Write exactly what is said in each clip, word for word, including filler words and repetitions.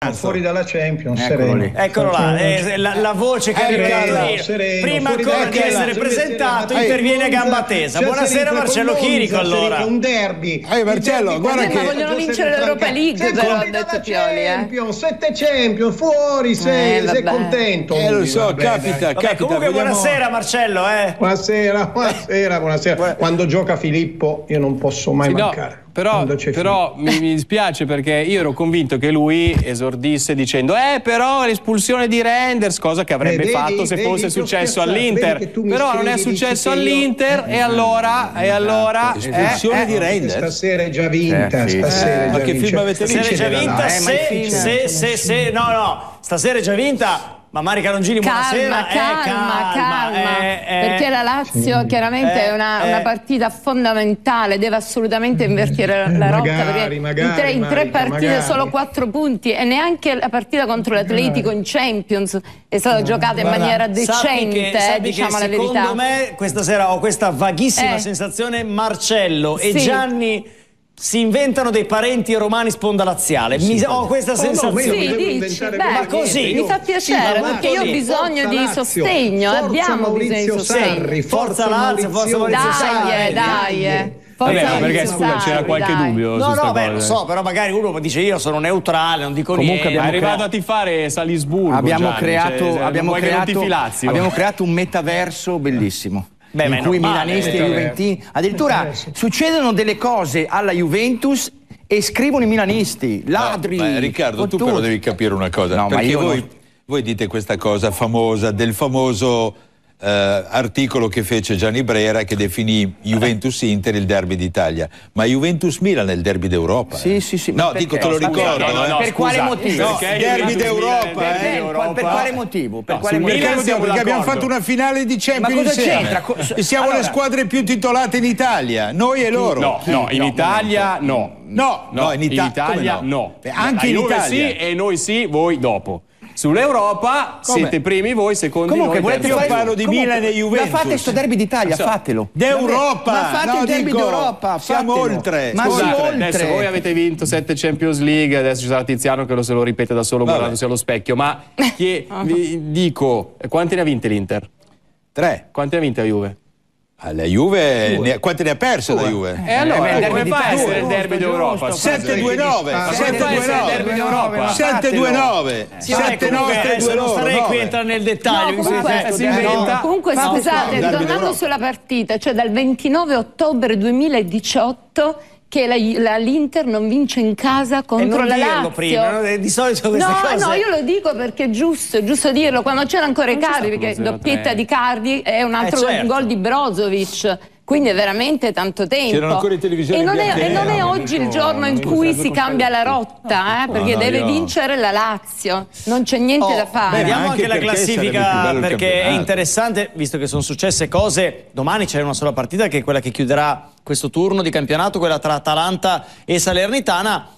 Ecco, fuori dalla Champions, Eccolo sereno. lì. Eccolo là, eh, la, la voce che Eh, arriva sereno, prima fuori ancora dalla di essere Champions. presentato Eh, interviene a Monza, gamba tesa. già Buonasera si Marcello entra con Chirico, Monza, si allora. entra un derby. Eh, Marcello, Il derby guarda con che- Monza, vogliono già vincere si l'Europa entra- League, sei però, fuori ha detto dalla Pioli, eh. Champions, sette Champions, fuori, sei, Eh, sei vabbè. contento. Eh, lo lui, so, vabbè, capita, dai. Vabbè, capita. comunque vediamo- buonasera Marcello, eh. Buonasera, buonasera, buonasera. Quando gioca Filippo io non posso mai Sì, no, mancare. però, Quando c'è però mi, mi dispiace perché io ero convinto che lui esordisse dicendo eh però l'espulsione di Reinders, cosa che avrebbe Eh, vedi, fatto se vedi, fosse ti ho successo spiazzato, all'Inter, vedi che tu mi però non è scrivi, dici successo che io- all'Inter e allora e allora Espulsione eh, di eh, Reinders. Stasera è già vinta, Eh, sì. stasera è Ma già che vinta. film avete Stasera è già Vincerà, vinta, eh, ma è se, difficile. se, se, se, no, no, stasera è già vinta, ma Mari Canongini, buonasera. Calma, calma, eh, calma, eh, eh, perché la Lazio chiaramente eh, è una, eh. una partita fondamentale, deve assolutamente invertire la rotta, Magari, perché magari, in tre, in tre Marica, partite magari. solo quattro punti e neanche la partita contro l'Atletico in Champions è stata giocata in guarda, maniera Sappi decente, che, eh, sappi diciamo che la secondo verità. me questa sera ho questa vaghissima Eh. sensazione Marcello e Sì. Gianni si inventano dei parenti romani sponda laziale. Mi- ho questa Oh, no, ma io sensazione. non Sì, devo dici, inventare beh, per ma niente, così, io- mi fa piacere, Sì, ma perché io ho così, bisogno forza di Lazio, sostegno, forza abbiamo Maurizio bisogno di sostegno. Sarri, Forza Lazio, forza Maurizio Sarri. Dai, eh, dai, eh. Forza vabbè, ma perché Maurizio scusa c'era Sarri, qualche dai. dubbio No, su sta no, beh, cosa? lo so, però magari uno dice io sono neutrale, non dico Comunque niente. È abbiamo arrivato crea- a tifare Salisburgo Abbiamo Gianni, creato, cioè, abbiamo, vuoi che non creato, tifi Lazio? abbiamo creato un metaverso bellissimo. Beh, ma è in cui normale, milanisti e eh. juventini addirittura succedono delle cose alla Juventus e scrivono i milanisti, ladri. No, ma Riccardo, tu fottuti. però devi capire una cosa, No, ma perché io voi, non- voi dite questa cosa famosa del famoso eh, articolo che fece Gianni Brera che definì Juventus-Inter il derby d'Italia, ma Juventus-Milan è il derby d'Europa. Sì, eh. sì, sì. ma No, perché? dico, te lo Scusa, ricordo. no, no, eh. no, per quale motivo? No, Perché derby Juventus-Milan d'Europa, è il derby eh. Per, d'Europa? per quale motivo? Per No, quale sul motivo? Milan Perché, siamo perché abbiamo d'accordo. fatto una finale di Champions Ma cosa insieme. c'entra? Co- E siamo allora- le squadre più titolate in Italia, noi e loro. No, no, in No, Italia no. No, No, in, in Ita- Italia come no. Beh, anche La in Juve Italia. sì e noi sì, voi dopo. Sull'Europa Come? siete primi voi, secondi Comunque, noi, volete terzi fare noi. parlo di comunque, Milan e Juventus. Ma fate sto derby d'Italia, So. fatelo. D'Europa, Ma fate no, il derby dico, d'Europa, siamo fatelo. oltre. Ma Scusate, sì, Adesso oltre. voi avete vinto sette Champions League, adesso ci sarà Tiziano che lo se lo ripete da solo Vabbè. guardandosi allo specchio, ma chi- vi dico, quanti ne ha vinte l'Inter? Tre. Quanti ne ha vinte la Juve? Ah, la Juve, ne, quante ne ha perse la Juve? E allora, Eh, beh, come derby fa a d'Italia, essere il derby giusto, d'Europa? giusto. sette due nove, Ah, sette come due fa a essere il nove, derby d'Europa? sette due nove, Sì, vabbè, sette comunque, nostre e adesso due non loro. starei qui a nove. entrare nel dettaglio. No, mi comunque, sembra- si inventa. Comunque Ma scusate, derby tornando d'Europa. sulla partita, cioè dal ventinove ottobre duemiladiciotto che la- la- l'Inter non vince in casa E contro non la dirlo Lazio. prima, no? Di solito queste No, cose. no, io lo dico perché è giusto, è giusto dirlo. Quando c'era ancora Non c'è Icardi, stato perché uno doppietta zero tre. di Icardi è un altro Eh, certo. gol di Brozovic. Quindi è veramente tanto tempo. C'erano ancora i televisori e non, è, bianchi e e non è neri. oggi il giorno in cui si cambia la rotta, eh, perché no, deve io- vincere la Lazio. Non c'è niente Oh, da fare. beh, Vediamo ma anche, anche la perché sarebbe più classifica bello il perché è campionato. interessante, visto che sono successe cose. Domani c'è una sola partita che è quella che chiuderà questo turno di campionato, quella tra Atalanta e Salernitana.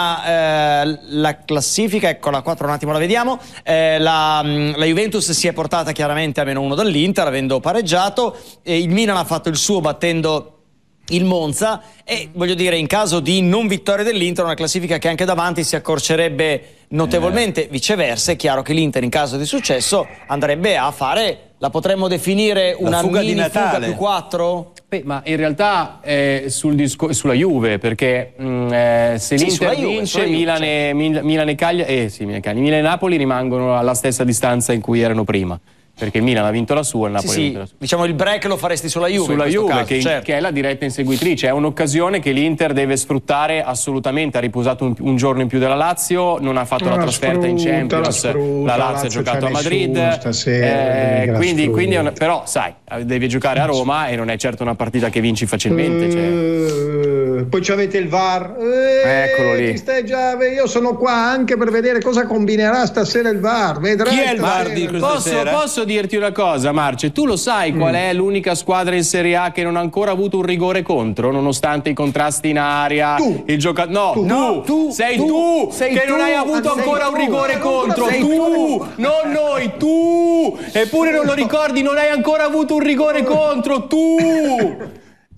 Una, eh, la classifica, eccola qua, tra un attimo la vediamo. Eh, la, mh, la Juventus si è portata chiaramente a meno uno dall'Inter, avendo pareggiato. E il Milan ha fatto il suo battendo il Monza e voglio dire, in caso di non vittoria dell'Inter, una classifica che anche davanti si accorcerebbe notevolmente. Viceversa, è chiaro che l'Inter in caso di successo andrebbe a fare, la potremmo definire La una fuga di mini fuga Natale. più quattro? Beh, ma in realtà è sul disco- sulla Juve, perché mh, eh, se Sì, l'Inter sulla Juve, vince, sulla Juve, Milan, e, Mil- Milan e Cagliari, eh, sì, Milan e Cagliari, Milan e Napoli rimangono alla stessa distanza in cui erano prima, perché il Milan ha vinto la sua, il Sì, Napoli ha sì, vinto la sua. diciamo il break lo faresti sulla Juve. Sulla in questo Juve, caso, che, certo. che è la diretta inseguitrice, è un'occasione che l'Inter deve sfruttare assolutamente. Ha riposato un, un giorno in più della Lazio, non ha fatto No, la la trasferta in sfrutta, Champions, la sfrutta, la la Lazio ha Lazio giocato c'ha a Madrid, nessuno stasera, eh, vedi che la quindi, sfrutta. quindi è una- però sai, devi giocare a Roma e non è certo una partita che vinci facilmente. Cioè. Eh, poi c'avete il V A R. Eh, Eccolo lì. ti stai già- io sono qua anche per vedere cosa combinerà stasera il V A R. Vedrai Chi è il V A R stasera. di questa Posso, sera? posso dirti una cosa, Marce? Tu lo sai qual è l'unica squadra in Serie A che non ha ancora avuto un rigore contro, nonostante i contrasti in aria? Tu. Il gioca- no, Tu. tu, No, tu, sei tu, tu, sei che tu, non hai avuto sei ancora tu. un rigore Eh, contro. sei Tu, tu. non noi, tu. Eppure non lo ricordi, non hai ancora avuto un rigore contro. Tu.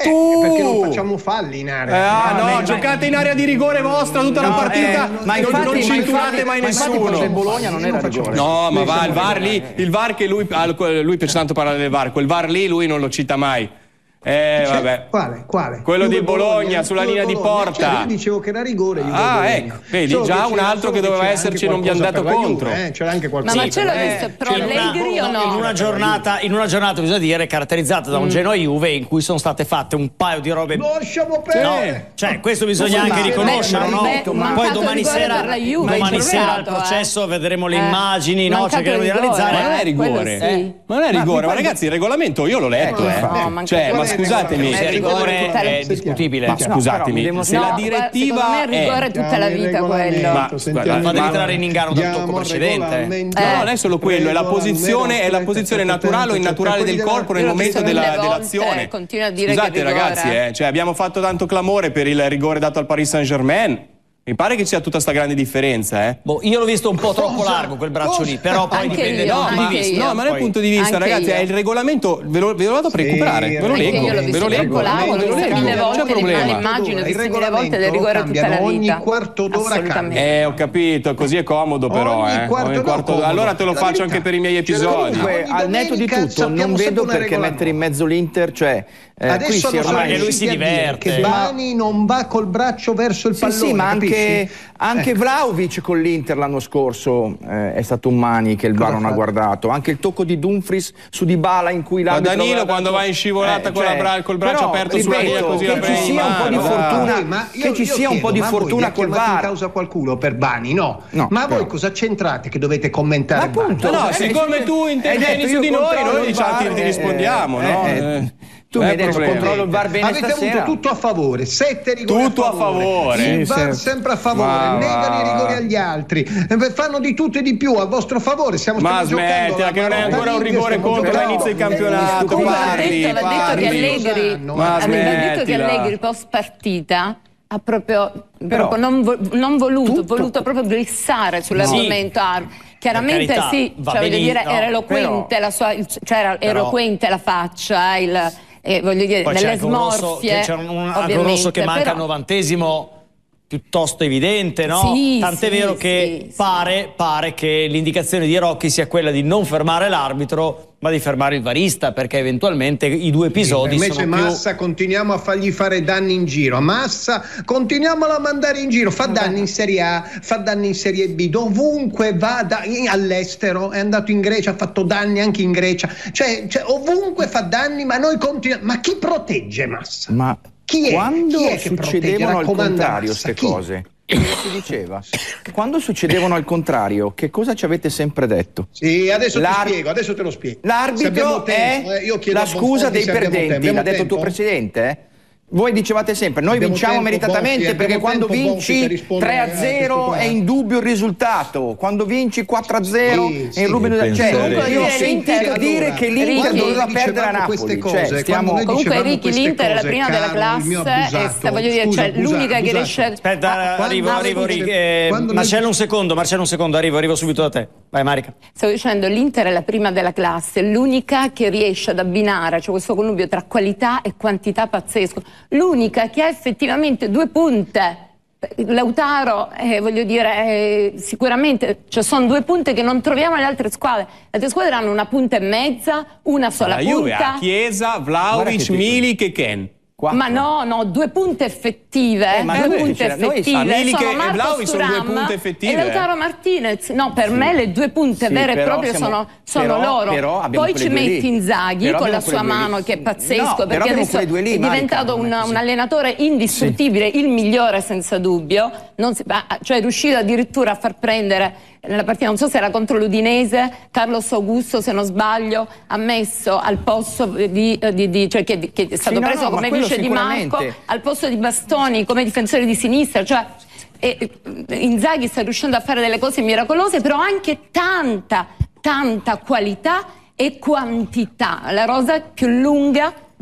Eh, Tu! perché non facciamo falli in Eh, area. ah, no, ma- giocate in area di rigore vostra tutta la No, partita, eh, ma non, infatti- non ma cinturate infatti- mai ma infatti nessuno. per il Bologna non era Io faccio- rigore. No, ma Noi va, siamo il V A R rigore. lì, il V A R che lui, ah, lui piace tanto parlare del V A R, quel V A R lì lui non lo cita mai. Eh, Cioè, vabbè. Quale? Quale? Quello Juve di Bologna, sulla Juve linea di Bologna. porta. Cioè, io dicevo che era rigore. Juve Ah, Bologna. ecco, vedi, Solo già che un c'era- altro solo che doveva c'era esserci anche non vi è qualcosa andato per la contro. Juve, eh, c'era anche Ma qualcosa. Marcello Sì, ha però- visto pro in una- Allegri o in no? una giornata, in una giornata bisogna dire caratterizzata da un Genoa Juve in cui sono state fatte un paio di robe. Lo lasciamo No, perdere. cioè questo bisogna Ma- anche ma- riconoscerlo, ma- no? ma- ma- Poi mancato domani rigore sera, per la Juve, domani c'è sera al stato, eh. processo vedremo le Eh, immagini, no? mancato Cercheremo di rigore, realizzare. Ma non è rigore, quello sì. ma non è rigore, ma ragazzi il regolamento io l'ho letto, eh. No, manca- Cioè, Qual ma è il scusatemi, regolamento? Se è rigore Tutte le- è discutibile. ma No, però scusatemi, mi devono- se No, la guarda, direttiva secondo me è rigore è... tutta la vita quello. Ma- sentiamo il Fate ma- entrare in inganno dal tocco Andiamo al precedente. regolamento. No, non è solo quello, è la posizione, è la posizione naturale o innaturale del corpo nel Io l'ho momento visto della- mille volte, dell'azione. continua a dire Scusate che è rigore. ragazzi, eh, cioè, abbiamo fatto tanto clamore per il rigore dato al Paris Saint-Germain. Mi pare che ci sia tutta sta grande differenza, eh. Boh, io l'ho visto un po' troppo largo quel braccio lì, però poi Anche dipende io, dal punto anche di vista. io. No, ma dal Poi- punto di vista, Anche ragazzi, io. è il regolamento, ve lo, ve lo vado a precuperare, ve lo Anche leggo, io l'ho ve visto lo leggo. troppo largo, l'ho ve lo visto leggo, mille non volte, c'è di problema. male immagine, Il visto mille volte del rigore tutta la cambiano vita. ogni quarto d'ora Assolutamente. Eh, ho capito, così è comodo però, Ogni eh. quarto Ogni d'ora quarto- comodo. Allora te lo La faccio verità. anche per i miei Cioè, episodi. Comunque, Ogni al netto di domenica tutto, non sappiamo vedo sempre una perché regola mettere in nuova. mezzo l'Inter, cioè eh, qui Adesso si non sono ormai... che lui si riusciti a dire diverte. che Bani non va col braccio verso il Sì, pallone, sì, ma anche, capisci? anche Ecco. Vlahovic con l'Inter l'anno scorso eh, è stato un mani che il V A R non ha fa? guardato. Anche il tocco di Dumfries su Dybala in cui Ma l'arbitro Danilo aveva quando dato- va in scivolata con la bra- col braccio però, aperto sulla ripeto, linea così che la ci prendi in sia un po' di mano, dai. fortuna, Sì, ma io- che ci io sia un po' di chiedo, ma voi fortuna vi col chiamate V A in R. causa qualcuno per Bani? No. No, ma però. voi cosa c'entrate che dovete commentare Ma appunto, Bani? No, Eh, siccome eh, tu hai intervieni detto su io di noi, controllo noi il diciamo, V A R, ti, ti eh, rispondiamo, eh, no? eh, Eh, tu non mi è hai detto problema. controllo il V A R bene Avete stasera. avuto tutto a favore, sette rigori Tutto a a favore, favore. il Sì, V A R sì. sempre a favore, Ma negano va. i rigori agli altri, eh, fanno di tutto e di più a vostro favore. Stiamo Ma stiamo giocando smettila, la che non è Marotta ancora un League, rigore stiamo contro giocando- l'inizio del campionato. Comunque va Parli, detto, va detto che parli. Allegri, Ma aveva detto che smettila. Allegri post partita ha proprio, Però- proprio non, vo- non voluto, Tutto- voluto proprio glissare sull'argomento A R. Chiaramente carità, sì, va cioè, voglio benissimo, dire, era eloquente la sua, il- cioè era Però- eloquente la faccia, il, eh, voglio dire, Poi c'è nelle anche un rosso, smorfie. che c'è un, un, anche un ovviamente, rosso che manca però- al novantesimo piuttosto evidente, no? Sì, Tant'è sì, vero che sì, pare, pare che l'indicazione di Rocchi sia quella di non fermare l'arbitro, ma di fermare il varista, perché eventualmente i due episodi Invece sono più... Massa continuiamo a fargli fare danni in giro. Massa continuiamolo a mandare in giro, fa danni in Serie A, fa danni in Serie B, dovunque vada, in- all'estero, è andato in Grecia, ha fatto danni anche in Grecia, cioè, cioè ovunque fa danni, ma noi continuiamo. Ma chi protegge Massa? Ma Chi è? quando Chi è che protegge? succedevano al Raccomanda contrario Massa, queste chi? cose, cosa si diceva? Quando succedevano al contrario, che cosa ci avete sempre detto? Sì, adesso L'ar- ti spiego, adesso te lo spiego. Se L'arbitro abbiamo tempo, è eh, io chiedo la a scusa Bonfatti dei se abbiamo perdenti, tempo. l'ha Abbiamo detto il tuo tempo? presidente, eh? Voi dicevate sempre, noi Abbiamo vinciamo tempo, meritatamente Bonfi, perché abbiamo quando tempo, Bonfi, per vinci rispondere tre a a questo zero qua. è indubbio il risultato, quando vinci quattro a zero Sì, è sì. indubbio il Che risultato. Cioè, pensare. io ho Comunque, sentito l'Inter- dire allora, che l'Inter Ricky- doveva Quando perdere a dicevamo queste Napoli. cose, Cioè, quando stiamo... noi Comunque dicevamo Ricky queste l'Inter è la cose, prima della caro, il mio classe e abusato, sta, voglio dire, scusa, cioè, abusato, l'unica che abusato. riesce... Aspetta, quando arrivo, noi arrivo, dice- eh, quando noi Marcello dice- un secondo, Marcello un secondo, arrivo, arrivo subito da te. Vai Marica. Stavo dicendo, l'Inter è la prima della classe, l'unica che riesce ad abbinare, cioè questo connubio tra qualità e quantità pazzesco, l'unica che ha effettivamente due punte. Lautaro, eh, voglio dire, eh, sicuramente cioè sono due punte che non troviamo nelle altre squadre. Le altre squadre hanno una punta e mezza, una sola La Juve punta. ha Chiesa, Guarda Vlahovic, che ti- Milik e Ken. Quattro. Ma no, no, due punte effettive, Eh, ma due noi punte c'era- noi effettive. sa, Milik sono e Marcos Vlahovic sono due Thuram punte effettive, e Lautaro eh. Martinez. No, per me le due punte Sì, vere e però proprie siamo- sono, sono però- loro. però abbiamo Poi quelle ci due lì. metti Inzaghi Però con la abbiamo sua quelle due lì. mano che è No, pazzesco, però perché abbiamo adesso quelle due lì, è Marica, diventato non è un, così. un allenatore indistruttibile, il migliore senza dubbio. Non si- ah, cioè è riuscito addirittura a far prendere nella partita, non so se era contro l'Udinese, Carlos Augusto, se non sbaglio, ha messo al posto di, di, di cioè che, che è stato Sì, no, preso no, ma come quello vice di Marco, sicuramente. al posto di Bastoni come difensore di sinistra, cioè e, e, Inzaghi sta riuscendo a fare delle cose miracolose, però anche tanta, tanta qualità e quantità. La rosa più lunga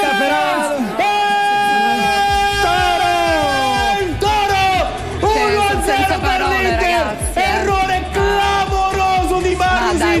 Peralta, Peralta.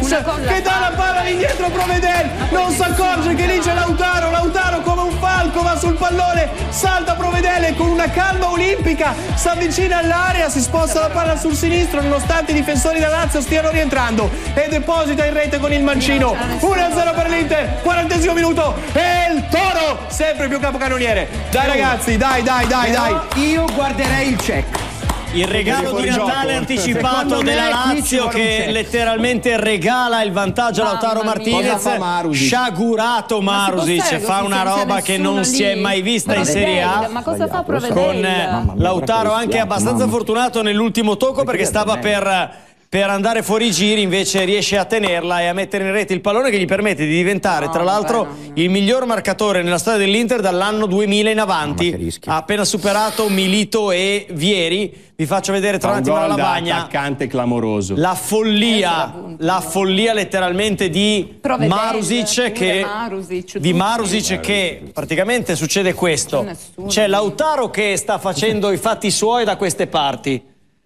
che dà la palla indietro a Provedel, non si accorge che lì c'è Lautaro, Lautaro come un falco va sul pallone, salta Provedel e con una calma olimpica si avvicina all'area, si sposta la palla sul sinistro nonostante i difensori da Lazio stiano rientrando e deposita in rete con il mancino. uno a zero per l'Inter, quarantesimo minuto e il Toro sempre più capocannoniere. Dai ragazzi, dai dai dai dai. Io guarderei il check. Il regalo di Natale anticipato della Lazio che letteralmente regala il vantaggio a Lautaro Martinez. Sciagurato Marusic, fa una roba che non si è mai vista in Serie A. Ma cosa fa Provedel? Con Lautaro anche abbastanza fortunato nell'ultimo tocco perché stava per... per andare fuori giri, invece riesce a tenerla e a mettere in rete il pallone che gli permette di diventare no, tra l'altro il miglior marcatore nella storia dell'Inter dall'anno duemila in avanti. Ha appena superato Milito e Vieri. Vi faccio vedere tra un attimo la lavagna. Attaccante clamoroso. La follia, la follia letteralmente di Provedel, Marusic che, Marusic, di Marusic che praticamente succede questo. C'è Lautaro che sta facendo i fatti suoi da queste parti.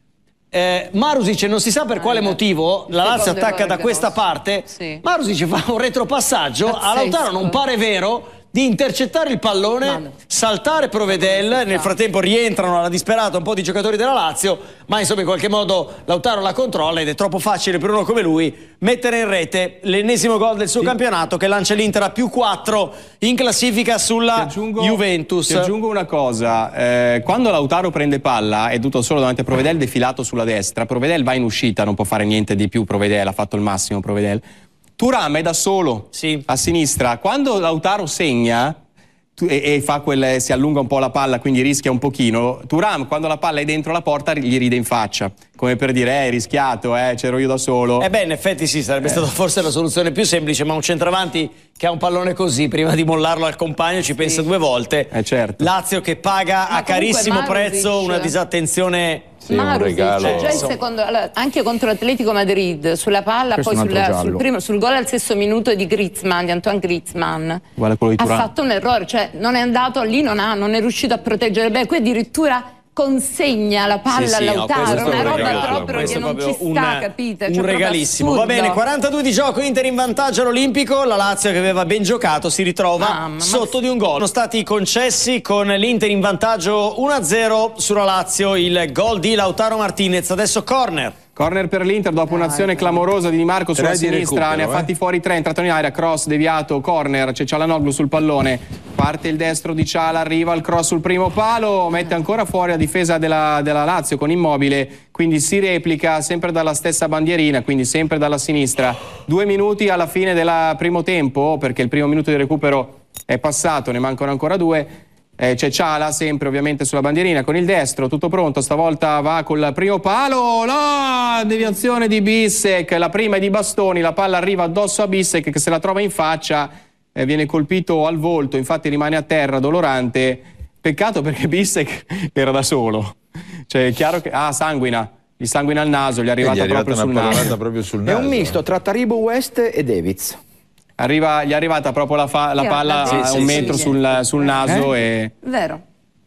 Eh, Marusic non si sa per quale motivo la Lazio attacca da questa parte. Sì. Marusic fa un retropassaggio. Pazzesco. A Lautaro non pare vero di intercettare il pallone, Mano. saltare Provedel. Nel frattempo rientrano alla disperata un po' di giocatori della Lazio, ma insomma in qualche modo Lautaro la controlla ed è troppo facile per uno come lui mettere in rete l'ennesimo gol del suo sì. campionato che lancia l'Inter a più quattro in classifica sulla aggiungo, Juventus. Ti aggiungo una cosa, eh, quando Lautaro prende palla è tutto solo davanti a Provedel defilato sulla destra, Provedel va in uscita, non può fare niente di più Provedel, ha fatto il massimo Provedel. Thuram è da solo sì. a sinistra. Quando Lautaro segna e, e fa quel, si allunga un po' la palla, quindi rischia un pochino, Thuram quando la palla è dentro la porta gli ride in faccia, come per dire eh, hai rischiato, eh, c'ero io da solo. Eh beh, in effetti sì, sarebbe eh. stata forse la soluzione più semplice, ma un centravanti che ha un pallone così, prima di mollarlo al compagno ci sì. pensa due volte. Eh, certo. Lazio che paga ma a carissimo Marusic. prezzo una disattenzione. Sì, Marusic, già il secondo, allora, anche contro l'Atletico Madrid sulla palla, Questo poi sulla, sul, primo, sul gol al sesto minuto di Griezmann, di Antoine Griezmann, ha fatto un errore, cioè non è andato lì, non, ha, non è riuscito a proteggere bene, qui addirittura consegna la palla sì, sì, a Lautaro, no, una roba regalo, proprio che non ci sta, una, capite? Un cioè, regalissimo. Va bene, quarantadue di gioco, Inter in vantaggio all'Olimpico, la Lazio che aveva ben giocato si ritrova Mamma, sotto ma... di un gol. Sono stati concessi con l'Inter in vantaggio uno a zero sulla Lazio, il gol di Lautaro Martinez, adesso corner. Corner per l'Inter dopo un'azione clamorosa di Di Marco sulla sinistra, recupero, ne ha fatti eh. fuori tre, è entrato in aria, cross deviato, corner, c'è Çalhanoğlu sul pallone, parte il destro di Ciala, arriva il cross sul primo palo, mette ancora fuori la difesa della, della Lazio con Immobile, quindi si replica sempre dalla stessa bandierina, quindi sempre dalla sinistra. Due minuti alla fine del primo tempo, perché il primo minuto di recupero è passato, ne mancano ancora due. Eh, c'è Ciala sempre ovviamente sulla bandierina con il destro, tutto pronto, stavolta va col primo palo, no, deviazione di Bissek, la prima è di Bastoni, la palla arriva addosso a Bissek che se la trova in faccia, eh, viene colpito al volto, infatti rimane a terra dolorante, peccato perché Bissek era da solo, cioè è chiaro che, ah sanguina, gli sanguina al naso, gli è arrivata, è proprio, sul naso. proprio sul naso. È un misto tra Taribo West e Davids. Arriva, gli è arrivata proprio la, fa, la palla a sì, un sì, metro sì, sul, sul naso. Eh? E... Vero.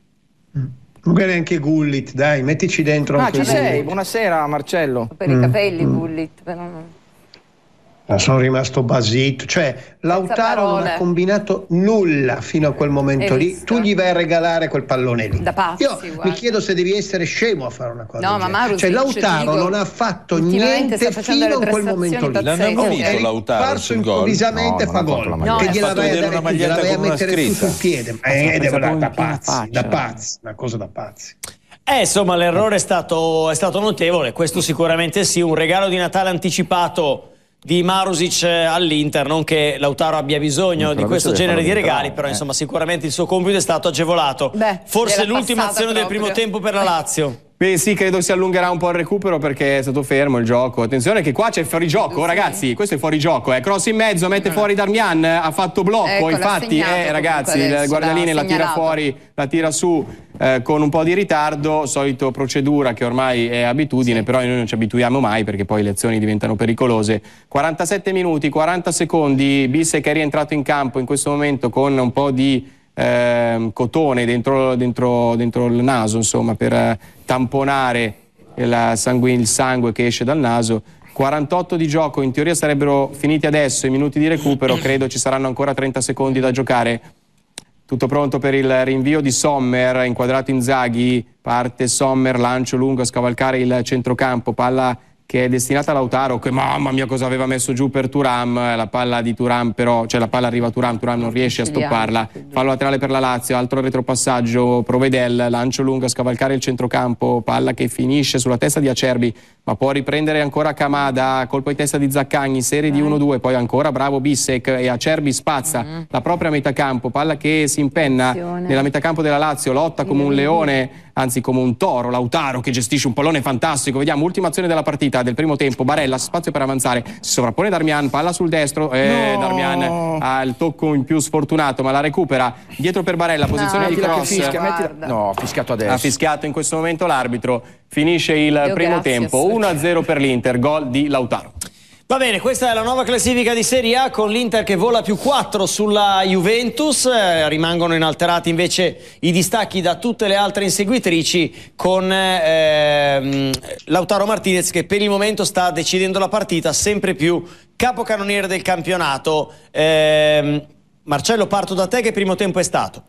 Magari anche Gullit, dai, mettici dentro. Ah, anche ci sei, Gullit. Buonasera Marcello. Per mm. i capelli mm. Gullit, però non... Sono rimasto basito, cioè Lautaro non ha combinato nulla fino a quel momento lì, tu gli vai a regalare quel pallone lì. Da pazzi, Io guarda. mi chiedo se devi essere scemo a fare una cosa no, del ma Marusic, cioè Lautaro dico, non ha fatto niente fino a quel momento lì. L'hanno vinto Lautaro sul gol. Improvvisamente no, fa gol, no, che gliela vai a dare, gliela vai a mettere su sul piede, è da pazzi, da pazzi, una cosa da pazzi. Eh, insomma, l'errore è stato, è stato notevole, questo sicuramente sì, un regalo di Natale anticipato di Marusic all'Inter, non che Lautaro abbia bisogno di questo genere di regali, però insomma sicuramente il suo compito è stato agevolato. Beh, forse l'ultima azione del primo tempo per la Lazio. Beh sì, credo si allungherà un po' il recupero perché è stato fermo il gioco. Attenzione che qua c'è fuori gioco, ragazzi, questo è fuori gioco, eh. Cross in mezzo, mette fuori Darmian, ha fatto blocco, ecco, infatti, eh, ragazzi, il guardaline la tira fuori, la tira su eh, con un po' di ritardo, solito procedura che ormai è abitudine, sì. Però noi non ci abituiamo mai perché poi le azioni diventano pericolose. quarantasette minuti, quaranta secondi, Bissek è rientrato in campo in questo momento con un po' di Eh, cotone dentro, dentro, dentro il naso, insomma, per eh, tamponare il sangue, il sangue che esce dal naso. quarantotto di gioco, in teoria sarebbero finiti adesso i minuti di recupero, credo ci saranno ancora trenta secondi da giocare. Tutto pronto per il rinvio di Sommer, inquadrato Inzaghi, parte Sommer, lancio lungo a scavalcare il centrocampo, palla che è destinata a Lautaro, che mamma mia cosa aveva messo giù per Thuram, la palla di Thuram però, cioè la palla arriva a Thuram, Thuram non riesce a stopparla, fallo laterale per la Lazio, altro retropassaggio, Provedel, lancio lungo a scavalcare il centrocampo, palla che finisce sulla testa di Acerbi, ma può riprendere ancora Kamada, colpo di testa di Zaccagni, serie di uno due, poi ancora bravo Bissek e Acerbi spazza mm. la propria metacampo, palla che si impenna Attenzione. nella metacampo della Lazio, lotta come un leone, anzi come un toro, Lautaro che gestisce un pallone fantastico, vediamo ultima azione della partita del primo tempo, Barella spazio per avanzare, si sovrappone Darmian, palla sul destro, eh, no. Darmian ha il tocco in più sfortunato ma la recupera, dietro per Barella, posizione no, di cross, fischia, mettila... no, ha fischiato adesso, ha fischiato in questo momento l'arbitro, finisce il Dio primo grazie, tempo, uno a zero per l'Inter, gol di Lautaro. Va bene, questa è la nuova classifica di Serie A con l'Inter che vola più quattro sulla Juventus, eh, rimangono inalterati invece i distacchi da tutte le altre inseguitrici con eh, Lautaro Martinez che per il momento sta decidendo la partita, sempre più capocannoniere del campionato. Eh, Marcello, parto da te, che primo tempo è stato?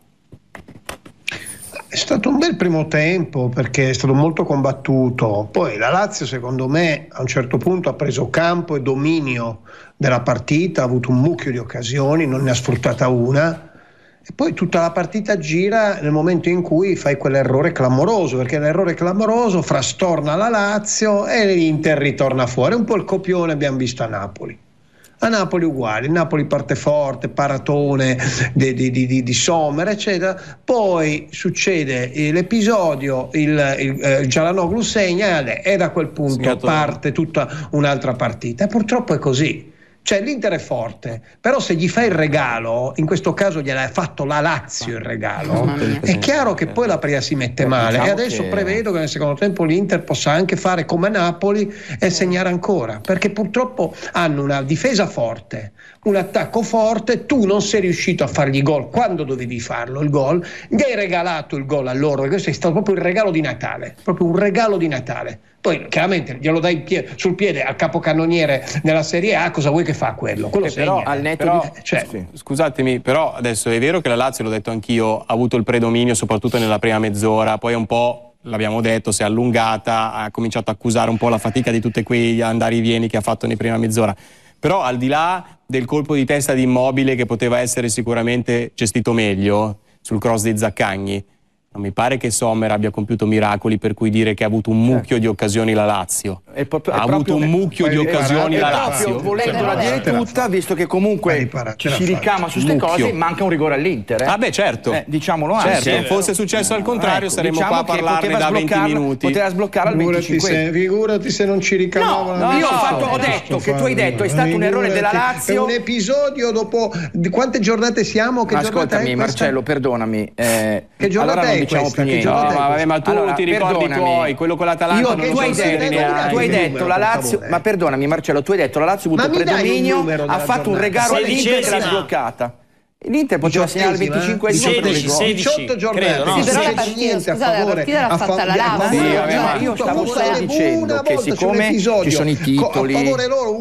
È stato un bel primo tempo perché è stato molto combattuto, poi la Lazio secondo me a un certo punto ha preso campo e dominio della partita, ha avuto un mucchio di occasioni, non ne ha sfruttata una e poi tutta la partita gira nel momento in cui fai quell'errore clamoroso, perché l'errore clamoroso frastorna la Lazio e l'Inter ritorna fuori, un po' il copione abbiamo visto a Napoli. A Napoli uguale, il Napoli parte forte, paratone di, di, di, di Sommer eccetera, poi succede l'episodio, il, il, il Çalhanoğlu segna e da quel punto Scato. parte tutta un'altra partita e purtroppo è così. Cioè l'Inter è forte, però se gli fai il regalo, in questo caso gliel'ha fatto la Lazio il regalo, è chiaro che poi la partita si mette male diciamo e adesso che... prevedo che nel secondo tempo l'Inter possa anche fare come Napoli e segnare ancora, perché purtroppo hanno una difesa forte, un attacco forte, tu non sei riuscito a fargli gol quando dovevi farlo il gol, gli hai regalato il gol a loro e questo è stato proprio il regalo di Natale, proprio un regalo di Natale. Poi chiaramente glielo dai pie- sul piede al capocannoniere della Serie A, cosa vuoi che fa quello? Quello eh, però, segna. al netto però, di... cioè, sì. Scusatemi, però adesso è vero che la Lazio, l'ho detto anch'io, ha avuto il predominio soprattutto nella prima mezz'ora, poi un po', l'abbiamo detto, si è allungata, ha cominciato a accusare un po' la fatica di tutti quegli andari e vieni che ha fatto nella prima mezz'ora. Però al di là del colpo di testa di Immobile che poteva essere sicuramente gestito meglio sul cross di Zaccagni, non mi pare che Sommer abbia compiuto miracoli per cui dire che ha avuto un mucchio certo. di occasioni la Lazio. È proprio, è ha avuto un mucchio di occasioni la Lazio. Volendola dire tutta, visto che comunque si ricama su queste cose, manca un rigore all'Inter. Eh? Ah beh, certo. Eh, diciamolo anche. Certo. Se fosse successo al contrario ecco, saremmo diciamo qua a parlarne da venti minuti. Poteva sbloccare al venticinque. Figurati se non ci ricamavano. No, no, io ho, fatto, ho detto che tu hai detto è stato un errore della Lazio. È un episodio dopo quante giornate siamo? Che ascoltami Marcello, perdonami. Che giornata è questa? No, ma, vabbè, ma tu allora, ti ricordi i tuoi, quello con l'Atalanta non tu hai detto, tu hai detto la Lazio, ma perdonami Marcello, tu hai detto la Lazio ha avuto predominio, ha fatto un regalo all'Inter che l'ha sbloccata. L'Inter poteva segnare il venticinque diciotto giornate, no? Sì, però la partita, scusate, la partita l'ha fatta la Lazio. Io stavo solo dicendo che siccome ci sono i titoli, a favore loro,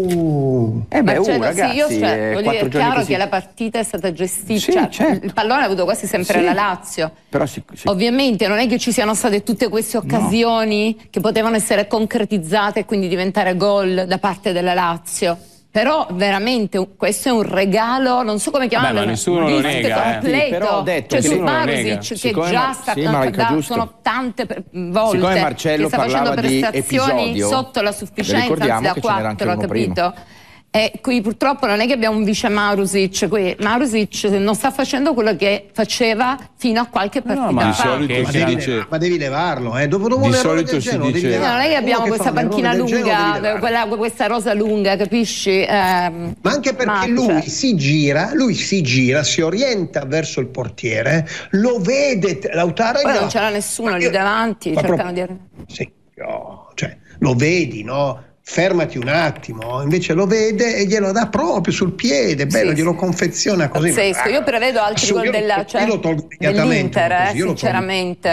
uh. eh beh, uh, ragazzi, io cioè, voglio dire, è chiaro che la partita è stata gestita, il pallone ha avuto quasi sempre la Lazio. Però sì, sì. Ovviamente non è che ci siano state tutte queste occasioni no. che potevano essere concretizzate e quindi diventare gol da parte della Lazio. Però veramente questo è un regalo, non so come chiamarlo, ma nessuno lo nega, completo. Eh. Però ho detto cioè che su Marusic che siccome già sta sì, Marica, sono tante volte siccome Marcello che sta facendo prestazioni episodio, sotto la sufficienza, anzi da quattro, ho capito? E qui purtroppo non è che abbiamo un vice Marusic, qui Marusic non sta facendo quello che faceva fino a qualche partita no, ma fa. di solito ma, si devi, dice... ma devi levarlo, eh. dopo, dopo di solito si genere, dice no, non è che abbiamo questa panchina lunga, quella, questa rosa lunga, capisci? Eh, ma anche perché Marce. lui si gira, lui si gira, si orienta verso il portiere, lo vede Lautaro. Poi no. non c'era nessuno lì davanti, ma cercano proprio, di... Sì, no, cioè, lo vedi, no? Fermati un attimo, invece lo vede e glielo dà proprio sul piede, bello, sì, glielo sì. confeziona così. Pazzesco. Io prevedo altri gol della, cioè, dell'Inter, eh, sinceramente.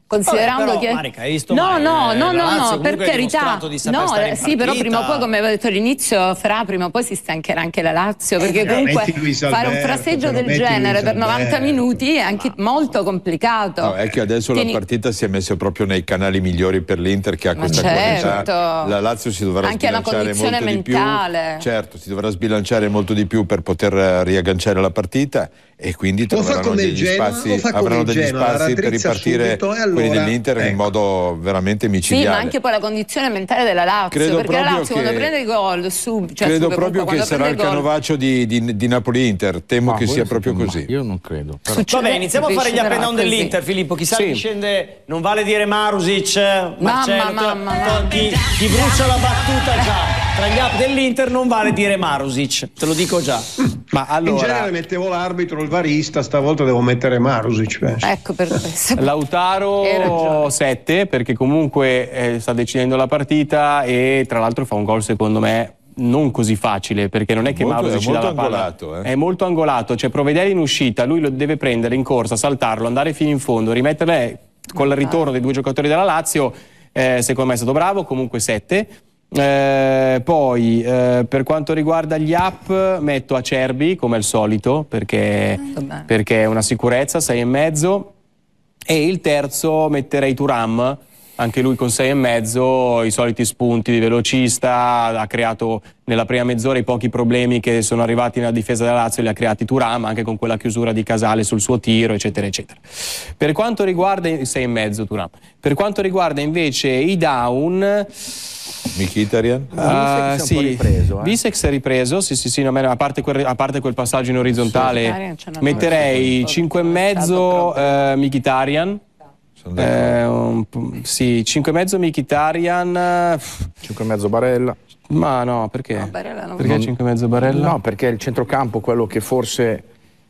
Considerando Vabbè, però, che Marica, hai visto no, mai, no, eh, no, la no, Lazio no, per comunque ha carità. dimostrato di saper No, stare in sì, però partita. prima o poi, come avevo detto all'inizio, Fra, prima o poi si stancherà anche la Lazio, perché però comunque metti Luis fare un Alberto, fraseggio però del metti genere Luis per novanta Alberto. minuti è anche molto complicato. No, è che adesso Tieni- la partita si è messa proprio nei canali migliori per l'Inter, che ha Ma questa certo. qualità. La Lazio si dovrà Anche una sbilanciare condizione molto mentale. di più. Certo, si dovrà sbilanciare molto di più per poter eh, riagganciare la partita, e quindi O fa troveranno come il degli Genoa, spazi, o fa come avranno il degli Genoa, la spazi per raddrizza ripartire subito, e allora, quelli dell'Inter in ecco. modo veramente micidiale. Sì, ma anche poi la condizione mentale della Lazio, Credo perché la proprio Lazio che- quando prende il gol sub, cioè Credo sub- proprio comunque, che quando sarà il prende gol- canovaccio di, di, di Napoli-Inter, temo Ma che sia quello proprio secondo così. me, Io non credo. Però. Succede- Vabbè, iniziamo a fare gli up and down così. dell'Inter, Filippo. Chissà Sì. chi scende, non vale dire Marusic, Marcello, Mamma, to- mamma, to- mamma. Chi, chi brucia la battuta già tra gli up dell'Inter non vale dire Marusic, te lo dico già. Ma In allora, genere mettevo l'arbitro, il varista, stavolta devo mettere Marusic, penso. Ecco per questo. Hai Lautaro ragione. sette, perché comunque eh, sta decidendo la partita, e tra l'altro fa un gol secondo me non così facile, perché non è che Molto- Mauro è ci dà molto la palla. angolato, eh. È molto angolato, cioè Provedeli in uscita, lui lo deve prendere in corsa, saltarlo, andare fino in fondo, rimetterle con il ritorno dei due giocatori della Lazio. Eh, secondo me è stato bravo, comunque sette. Eh, poi eh, per quanto riguarda gli up metto Acerbi come al solito, perché, vabbè. perché è una sicurezza, sei e mezzo. E il terzo metterei Thuram, anche lui con sei e mezzo, i soliti spunti di velocista, ha creato nella prima mezz'ora i pochi problemi che sono arrivati nella difesa della Lazio, li ha creati Thuram, anche con quella chiusura di Casale sul suo tiro, eccetera, eccetera. Per quanto riguarda sei e mezzo Thuram. Per quanto riguarda invece i down, Mkhitaryan? ah, Bisek si è un po' sì, ripreso, eh. Bisek si è ripreso, sì, sì, sì, no, a, parte quel, a parte quel passaggio in orizzontale, Mkhitaryan ce n'hanno metterei messo, cinque e mezzo stato proprio- eh, Mkhitaryan. Sono d'accordo. Eh, un po'- sì, cinque e mezzo Mkhitaryan. cinque e mezzo Barella. Ma no, perché? No, Barella non- Perché Non- cinque e mezzo Barella? No, perché il centrocampo, quello che forse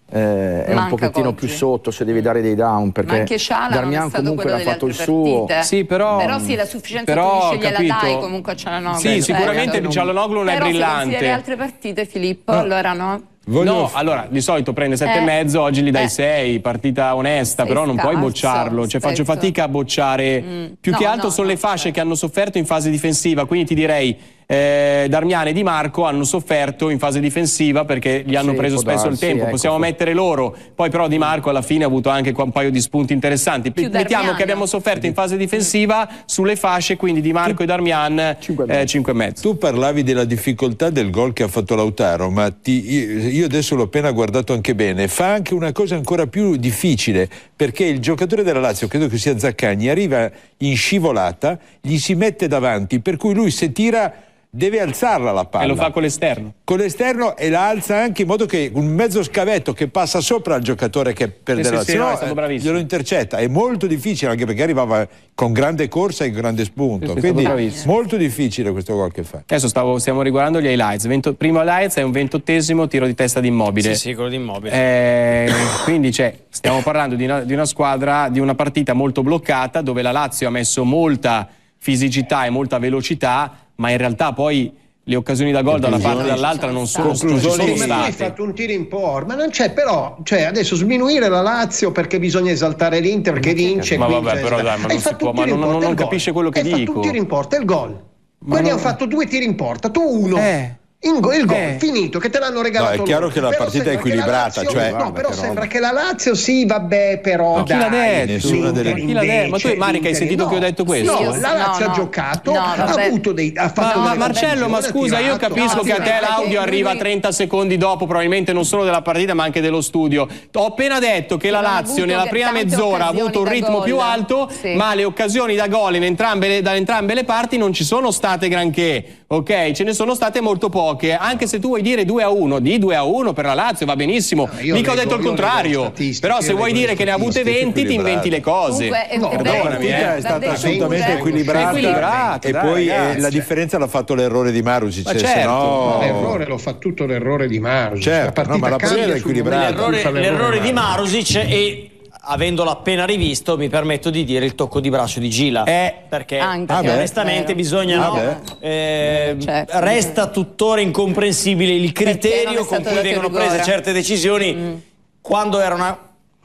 eh, è Manca un pochettino oggi. più sotto, se devi dare dei down, Ma perché anche Sciala non è Darmian stato comunque quello ha delle fatto il altre suo. partite. Sì, però- Però sì, la sufficienza però, tu gliela capito. dai comunque a Cialanoglu. Sì, certo. sicuramente Cialanoglu non è Però se brillante. consideri altre partite, Filippo, allora no. Voglio- No, allora di solito prende sette Eh. e mezzo, oggi gli dai Eh. sei, partita onesta, Sei però non puoi scarso, bocciarlo, cioè faccio spesso. fatica a bocciare. Mm. Più No, che altro no, sono no, le fasce certo. che hanno sofferto in fase difensiva, quindi ti direi eh, Darmian e Di Marco hanno sofferto in fase difensiva perché gli hanno Sì, preso può spesso il darsi, tempo, ecco. possiamo mettere loro, poi però Di Marco alla fine ha avuto anche qua un paio di spunti interessanti. Più Mettiamo Darmian. che abbiamo sofferto in fase difensiva sulle fasce, quindi Di Marco e Darmian Cinque e mezzo. eh, cinque e mezzo. Tu parlavi della difficoltà del gol che ha fatto Lautaro, ma ti- io, io adesso l'ho appena guardato anche bene, fa anche una cosa ancora più difficile, perché il giocatore della Lazio, credo che sia Zaccagni, arriva in scivolata, gli si mette davanti, per cui lui se tira deve alzarla la palla. E lo fa con l'esterno. Con l'esterno, e la alza anche in modo che un mezzo scavetto che passa sopra al giocatore che perde Sì, la sì, se no, no, è stato eh, bravissimo. glielo intercetta. È molto difficile, anche perché arrivava con grande corsa e grande spunto. Sì, sì, è Quindi stato bravissimo. molto difficile questo gol che fa. Adesso stavo, stiamo riguardando gli highlights. Vento- primo highlights è un ventottesimo tiro di testa di Immobile. Sì, sì, quello di Immobile. Eh, quindi cioè, stiamo parlando di una, di una squadra, di una partita molto bloccata, dove la Lazio ha messo molta fisicità e molta velocità, ma in realtà poi le occasioni da gol da una parte e dall'altra non sono, non ci sono Conclusioni. Sì, ma tu hai state. fatto un tiro in porta, ma non c'è, però, cioè adesso sminuire la Lazio perché bisogna esaltare l'Inter perché vince. Ma quindi vabbè, bisogna però esaltare. dai, ma non Hai si fatto può, un ma tiro in non- porta, non il gol. capisce quello che Hai fatto dico. un tiro in porta, il gol. Quelli non- hanno fatto due tiri in porta, tu uno. Eh. In go- il gol, Eh. finito, che te l'hanno regalato. No, è chiaro loro. che la Però partita è sembra che la equilibrata, Lazio- cioè- no, Guarda però che sembra roba. che la Lazio sì, vabbè, però No, chi l'ha dai, detto? Nessuna delle- l'Inter Chi l'ha detto? Ma tu, invece, Marica, hai l'Inter- sentito che ho detto questo? No, Sì, la no, Lazio no. ha giocato, No, ha vabbè. avuto dei ha fatto Ma, ma delle Marcello, ma conclusioni, ha scusa, io tirato. capisco No, che a sì, te perché l'audio lui- arriva lui- trenta secondi dopo, probabilmente non solo della partita ma anche dello studio. Ho appena detto che la non ha Lazio avuto nella che prima tante mezz'ora ha avuto un occasioni da ritmo gol. più alto, Sì. ma le occasioni da gol in entrambe le- da entrambe le parti non ci sono state granché, ok? Ce ne sono state molto poche, anche se tu vuoi dire due a uno, di due a uno per la Lazio va benissimo, No, io mica ho leggo- detto il io leggo le contrario, statistiche, però se io vuoi leggo dire le che ne ha avute statistiche venti ti inventi le cose. Comunque, è- No, è la vero, partita va è stata detto assolutamente pure. equilibrata. Equilibrata, E dai, poi eh, ragazzi. la differenza l'ha fatto l'errore di Marusic, Ma se certo. no... L'errore lo fa tutto l'errore di Marusic. Certo, no, ma la partita cambia è sul equilibrata. momento, L'errore, fa l'errore di Marusic. Marusic, e avendolo appena rivisto mi permetto di dire il tocco di braccio di Gila, Eh, perché anche, perché ah beh. onestamente vero. bisogna Ah no? beh. Eh, Certo. resta tuttora incomprensibile il non è criterio con stato cui dato vengono rigore. prese certe decisioni quando era una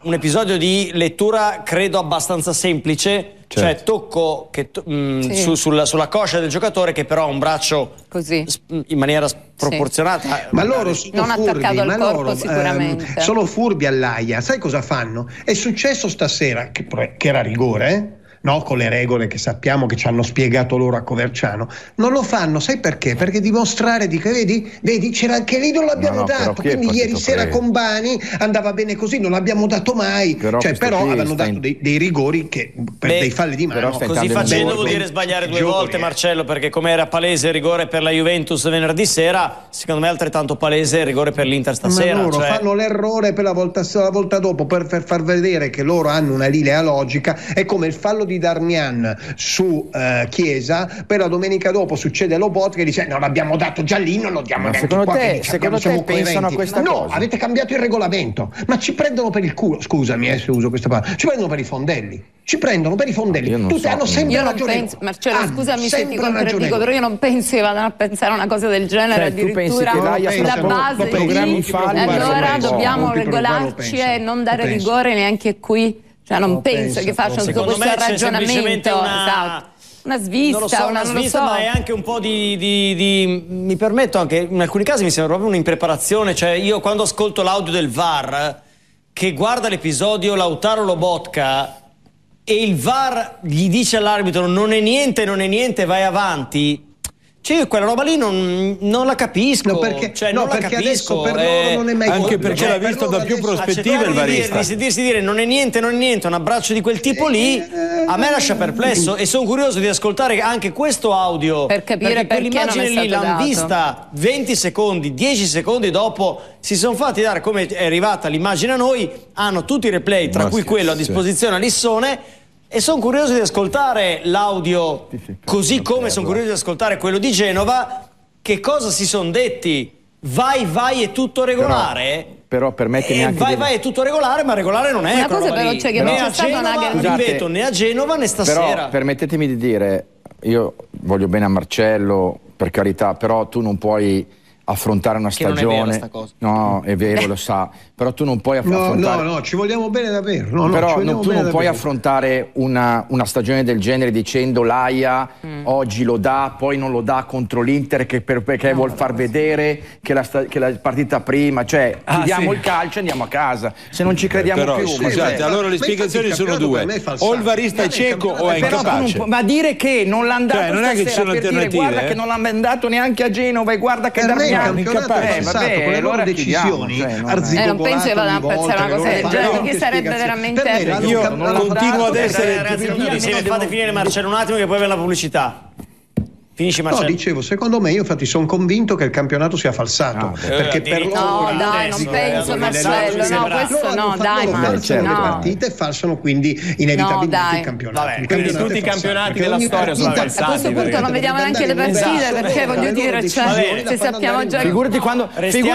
un episodio di lettura credo abbastanza semplice, certo. Cioè tocco che to mh, sì. su, sulla, sulla coscia del giocatore che però ha un braccio così in maniera sproporzionata. Sì. Ma loro sono non furbi, attaccato al ma corpo loro, sicuramente. Ehm, sono furbi all'aia. Sai cosa fanno? È successo stasera, che, che era rigore, eh? No, con le regole che sappiamo che ci hanno spiegato loro a Coverciano, non lo fanno, sai perché? Perché dimostrare di che vedi, vedi c'era anche lì, non l'abbiamo no, no, dato, quindi ieri sera con Bani andava bene così, non l'abbiamo dato mai, però, cioè, però avevano dato in... dei, dei rigori che per Beh, dei falli di mano. Così facendo vuol dire sbagliare due volte, Marcello, perché come era palese il rigore per la Juventus venerdì sera, secondo me è altrettanto palese il rigore per l'Inter stasera. Ma loro cioè... fanno l'errore per la volta, la volta dopo per, per far vedere che loro hanno una linea logica, è come il fallo di Darmian su uh, Chiesa, per la domenica dopo succede Lobot che dice no, l'abbiamo dato già lì, non lo diamo ma neanche secondo qua, te, secondo te pensano a questa no, cosa? Avete cambiato il regolamento, ma ci prendono per il culo, scusami eh, se uso questa parola, ci prendono per i fondelli, ci prendono per i fondelli, tutti so, hanno sempre io non ragione. Penso, Marcello, ah, scusami se ti contraddico, però io non penso che vadano a pensare a una cosa del genere, cioè, addirittura la base di allora dobbiamo regolarci e non dare rigore neanche qui. Cioè non penso che facciano tutto questo ragionamento, una... esatto. Una svista, non lo so, una, una svista, non lo so. Ma è anche un po' di, di, di mi permetto anche, in alcuni casi mi sembra proprio un'impreparazione, cioè io quando ascolto l'audio del V A R che guarda l'episodio Lautaro Lobotka e il V A R gli dice all'arbitro non è niente, non è niente, vai avanti. Cioè io quella roba lì non, non la capisco, no, perché, cioè, no, non la perché capisco, adesso per eh, loro non è mai anche perché cioè, l'ha visto da più prospettive il varista. Di sentirsi dire non è niente, non è niente, un abbraccio di quel tipo lì a me lascia perplesso e sono curioso di ascoltare anche questo audio per capire perché quell'immagine lì l'hanno vista venti secondi, dieci secondi dopo si sono fatti dare, come è arrivata l'immagine a noi, hanno tutti i replay tra Ma cui quello a disposizione a Lissone. E sono curioso di ascoltare l'audio, così come sono curioso di ascoltare quello di Genova. Che cosa si sono detti? Vai, vai, è tutto regolare? Però, però permettimi eh, anche vai, di... vai, è tutto regolare, ma regolare non è. Una cosa però c'è che né non a c'è Genova, una... ripeto, né a Genova né stasera. Però permettetemi di dire, io voglio bene a Marcello, per carità, però tu non puoi affrontare una che stagione. Non è vera sta cosa. No, è vero, lo sa. Però tu non puoi affrontare. No, no, no, ci vogliamo bene davvero. No, no, però ci no, tu non puoi affrontare una, una stagione del genere dicendo l'Aia mm. oggi lo dà, poi non lo dà contro l'Inter che per, perché no, vuol far vedere che la, che la partita prima, cioè ah, chiudiamo sì. il calcio e andiamo a casa. Se non ci crediamo però, più. Scusate, ma allora le spiegazioni sono due. O il varista è cieco o è incapace. Non, ma dire che non l'ha dato cioè, non è che ci sono alternative. Dire, guarda eh? che non l'ha mandato neanche a Genova e guarda che Darmian incapace. Eh, vabbè, con le loro decisioni cioè, non, eh, non penso che vadano a pensare una cosa del genere, che sarebbe veramente io continuo ad essere ragazzi, fate finire Marcello un attimo che poi viene la pubblicità. Finisci Marcello. No, dicevo, secondo me, io infatti sono convinto che il campionato sia falsato. No, perché eh, per no, no, dai, non penso, Marcello, no, questo no, dai, ma certo. le partite falsano quindi inevitabilmente no, il campionato. Vabbè, il quindi campionato tutti i campionati della storia sono falsati. A questo punto non vediamo neanche le partite, perché voglio dire, cioè, se sappiamo già. Figurati quando